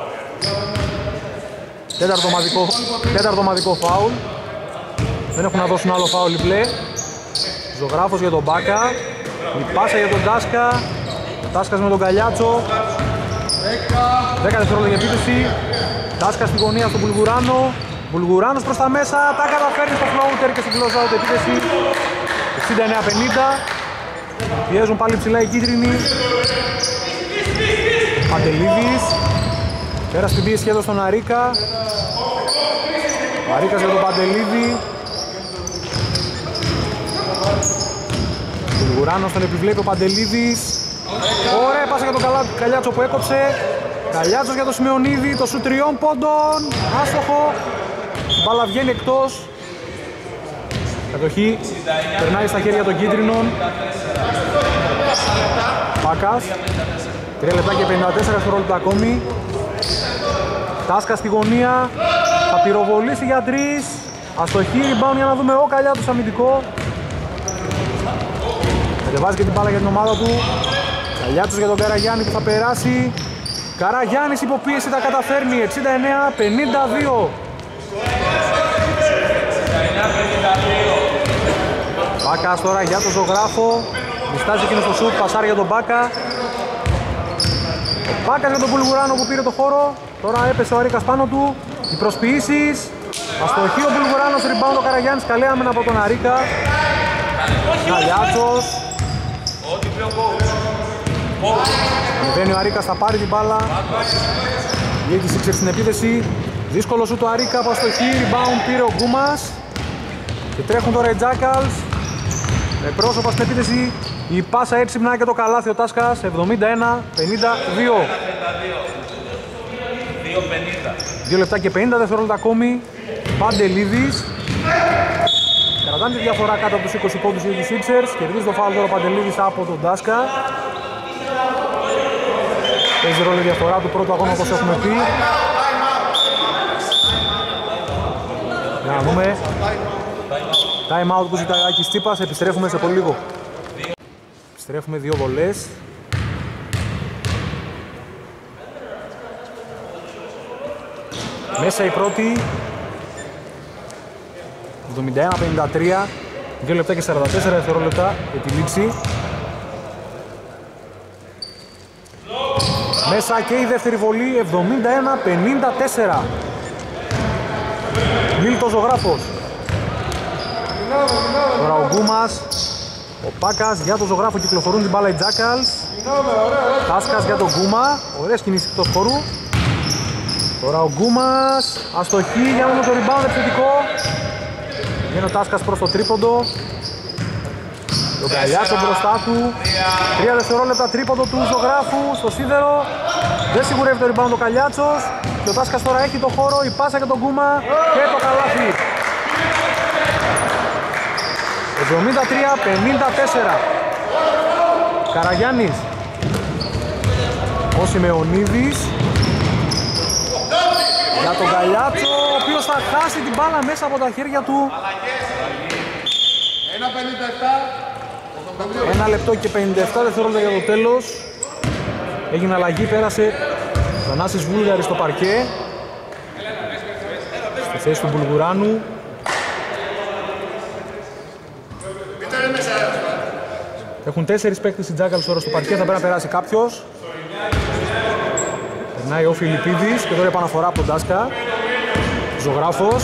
Τέταρτο ομαδικό, τέταρτο ομαδικό φάουλ. Δεν έχουν να δώσουν άλλο φάουλ οι μπλε. Ζωγράφος για τον Μπάκα. Η πάσα για τον Τάσκα. Τάσκας με τον Καλιάτσο. δέκα δευτερόλεπτα για επίθεση. Τάσκα στη γωνία στον Μπουλγουράνο. Μπουλγουράνος προς τα μέσα. Τα καταφέρνει στο floater και στην close out επίθεση. εξήντα εννέα πενήντα. Πιέζουν πάλι ψηλά οι κίτρινοι. Παντελίδης. Πέρασε την πίεση εδώ στον Αρίκα. Ο Αρίκας για τον Παντελίδη. Μπουλγουράνος τον επιβλέπει ο Παντελίδης. Ωραία πάσα για τον Καλιάτσο που έκοψε. Καλιάτσος για τον Σιμεωνίδη. Το σου τριών πόντων. Άστοχο. Η μπάλα βγαίνει εκτός. Κατοχή περνάει στα χέρια των κίτρινων. Πάκας. τρία λεπτά και πενήντα τέσσερα δευτερόλεπτα ακόμη. Τάσκα στη γωνία. Θα πυροβολήσει για τρεις. Αστοχή, rebound για να δούμε ο Καλιάτος αμυντικό. Κατεβάζει και την μπάλα για την ομάδα του. Καλιάτος για τον Καραγιάννη που θα περάσει. Καραγιάννης υποπίεση, τα καταφέρνει. εξήντα εννέα πενήντα δύο. Μπάκας τώρα για τον Ζωγράφο. Διστάζει εκείνος το σουτ, πασάρει για τον Μπάκα. Ο Μπάκας για τον Μπουλγουράνο που πήρε το χώρο. Τώρα έπεσε ο Αρίκας πάνω του. Οι προσποιήσεις. Αστοχή ο Μπουλγουράνος, rebound ο Καραγιάννης. Καλή άμυνα από τον Αρίκα. Καλιάτσος. Ανεβαίνει ο Αρίκας, θα πάρει την μπάλα. Γύρισε Sixers στην επίθεση. Δύσκολο σου το Αρίκα από αστοχή. Rebound πήρε ο Γκούμας. Και τρέχουν τώρα οι Jackals. Με πρόσωπα στην επίθεση. Η πάσα έξυπνα και το καλάθι ο Τάσκας. εβδομήντα ένα πενήντα δύο. δύο πενήντα. δύο λεπτά και πενήντα δευτερόλεπτα ακόμη. Παντελίδης. Κρατάνε τη διαφορά κάτω από τους είκοσι πόντους για τους Sixers. Κερδίζει το φάουλ τώρα ο Παντελίδης από τον Ντάσκα. Παίζει ρόλο η διαφορά του πρώτου αγώνα όπως έχουμε πει. Για να δούμε. Time out που ζητάει ο Άκης Τσίπας. Επιστρέφουμε σε πολύ λίγο. Επιστρέφουμε δύο βολές. Μέσα η πρώτη. εβδομήντα ένα πενήντα τρία. δύο λεπτά και σαράντα τέσσερα δευτερόλεπτα για τη λήξη. Μέσα και η δεύτερη βολή. εβδομήντα ένα πενήντα τέσσερα. Μίλτος Ζωγράφος. Τώρα ο Γκούμας. Ο Πάκας για τον Ζωγράφο κυκλοφορούν την μπάλα οι Jackals. Τάσκας για τον Γκούμα. Ωραίες κινήσεις εκτός χώρου. Τώρα ο Γκούμας. Αστοχή για να το rebound επιθετικό. Βγαίνει ο Τάσκας προς το τρίποντο. Τον Καλιάτσο μπροστά του. Τρία δευτερόλεπτα τρίποντο του Ζωγράφου στο σίδερο. Δεν σιγουρεύει το rebound ο Καλιάτσος. Και ο Τάσκας τώρα έχει το χώρο. Η πάσα για τον Γκούμα και το καλάθι. εβδομήντα τρία πενήντα τέσσερα. Καραγιάννης. Ο Σιμεωνίδης. Για τον Καλιάτσο, ο οποίος θα χάσει την μπάλα μέσα από τα χέρια του. Ένα λεπτό και πενήντα επτά δευτερόλεπτα για το τέλος. Έγινε αλλαγή, πέρασε Θανάσης Βούλγαρης στο παρκέ. Στη θέση του Μπουλγουράνου. Έχουν τέσσερις παίκτες οι Jackals τώρα στο παρκέ, θα πρέπει να περάσει κάποιος. Περνάει ο Φιλιππίδης και τώρα επαναφορά από τον Τάσκα. Ζωγράφος.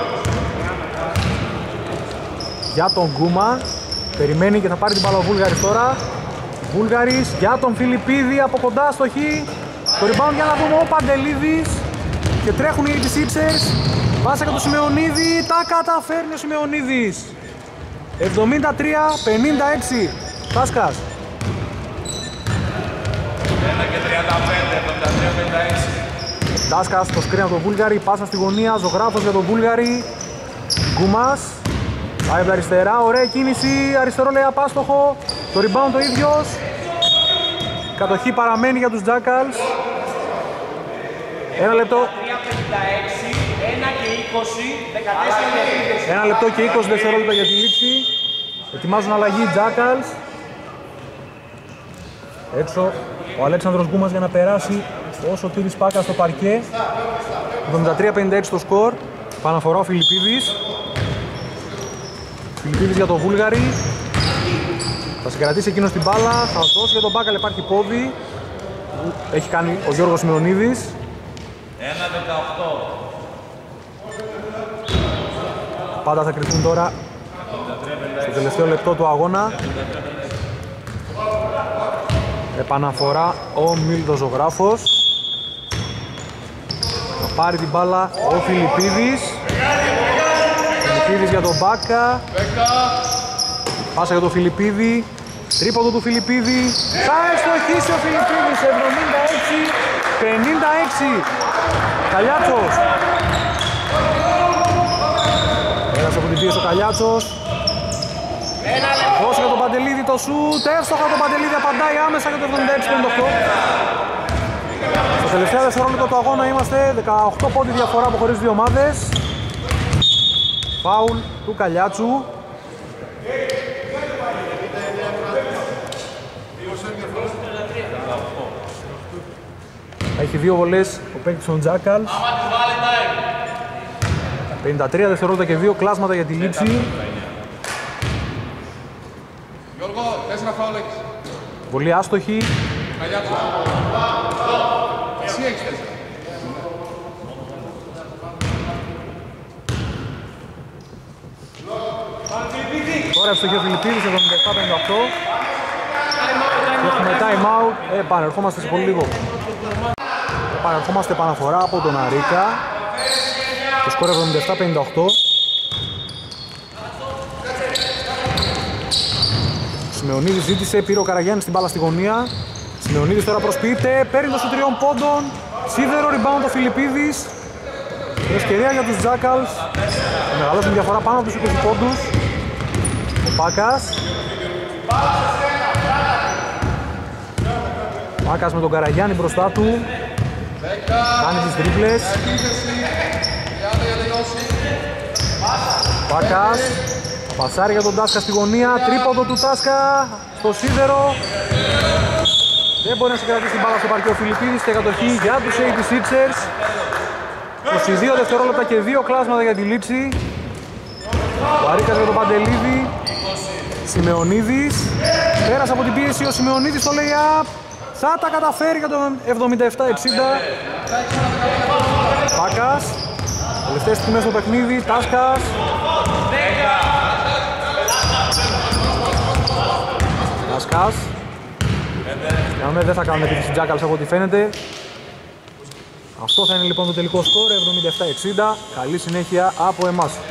Για τον Γκούμα. Περιμένει και θα πάρει την μπάλα ο Βούλγαρης τώρα. Βούλγαρης για τον Φιλιππίδη από κοντά στο χ. Το rebound για να δούμε ο Παντελίδης. Και τρέχουν οι Sixers. Πάσα για τον Σιμεωνίδη. Τα καταφέρνει ο Σιμεωνίδης. εβδομήντα τρία πενήντα έξι. Τάσκας. ένα και τριάντα πέντε, εβδομήντα τρία πενήντα έξι. Τάσκας το σκρίνει από τον Βούλγαρη. Πάσα στη γωνία. Ζωγράφος για τον Βούλγαρη. Γκούμας. Πάει από τα αριστερά. Ωραία κίνηση. Αριστερό λέει απάστοχο. Το rebound το ίδιος. Κατοχή παραμένει για τους Jackals. Ένα λεπτό. Ένα λεπτό και είκοσι δευτερόλεπτα για τη λήξη. Ετοιμάζουν αλλαγή Jackals. Έξω ο Αλέξανδρος Γκούμας για να περάσει ο Σωτήρης Πάκας στο παρκέ. εβδομήντα τρία πενήντα έξι το σκορ. Παναφορά ο Φιλιππίδης. Φιλιππίδης για τον Βούλγαρη. Θα συγκρατήσει εκείνος την μπάλα. Θα δώσει για τον Πάκα, αλλά υπάρχει πόδι. Έχει κάνει ο Γιώργος Σιμεωνίδης. ένα δεκαοκτώ. Πάντα θα κρυφθούν τώρα στο τελευταίο λεπτό του αγώνα. Επαναφορά ο Μίλτος Ζωγράφος. Θα πάρει την μπάλα ο Φιλιππίδης. Φιλιππίδης για τον Μπάκα. Πάσα για τον Φιλιππίδη. Τρίποντο του Φιλιππίδη. Θα ευστοχίσει ο Φιλιππίδης. εβδομήντα έξι πενήντα έξι. Καλιάτσος. Πέρασε από την πίεση ο Καλιάτσος. Δώσε για τον Παντελίδη το σουτ. Εύστοχα τον Παντελίδη απαντάει άμεσα για το εβδομήντα έξι πενήντα οκτώ. Στο τελευταίο δευτερόλεπτο του αγώνα είμαστε δεκαοκτώ πόντι διαφορά που χωρίς δύο ομάδες. Φάουλ του Καλιάτσου. Έχει δύο βολές ο παίκτης των Jackals. πενήντα τρία δευτερόλεπτα και δύο κλάσματα για τη λήξη. Γιώργο, τέσσερα φάουλ έχεις. Βολή άστοχη. Καλιάτσο. Εσύ έχεις τέσσερα. Τώρα ευστοχή ο Φιλιππίδης, εβδομήντα επτά πενήντα οκτώ. Και έχουμε time out. Επανερχόμαστε σε πολύ λίγο. Επανερχόμαστε επαναφορά από τον Αρίκα. Το σκορ εβδομήντα επτά πενήντα οκτώ. Σιμεωνίδης ζήτησε, πήρε ο Καραγιάννης την μπάλα στη γωνία. Σιμεωνίδης τώρα προσποιείται, παίρνει το σου τριών πόντων. Σίδερο, rebound ο Φιλιππίδης. Ευκαιρία για τους Jackals. Θα μεγαλώσουν διαφορά πάνω από τους είκοσι πόντους. Ο Πάκας. Πάκας με τον Καραγιάννη μπροστά του. Κάνει τις τρίπλες. Πάκας. Θα πασάρει για τον Τάσκα στη γωνία. Τρίποντο του Τάσκα στο σίδερο. Δεν μπορεί να συγκρατήσει την μπάλα στο παρκέ ο Φιλιππίδης και κατοχή για τους ογδόντα Sixers. είκοσι δύο δευτερόλεπτα και δύο κλάσματα για τη λήξη. Βαρίκας για τον Παντελίδη. Σιμεωνίδης. Πέρασε από την πίεση ο Σιμεωνίδης στο lay-up. Θα τα καταφέρει για τον εβδομήντα επτά εξήντα. Πάκας. Τελευταίες στιγμές στο παιχνίδι. Τάσκας. Τάσκας. Κάμε, δεν θα κάνουν επίθεση Jackals από ό,τι φαίνεται. Αυτό θα είναι λοιπόν το τελικό σκορ, εβδομήντα επτά εξήντα. Καλή συνέχεια από εμάς.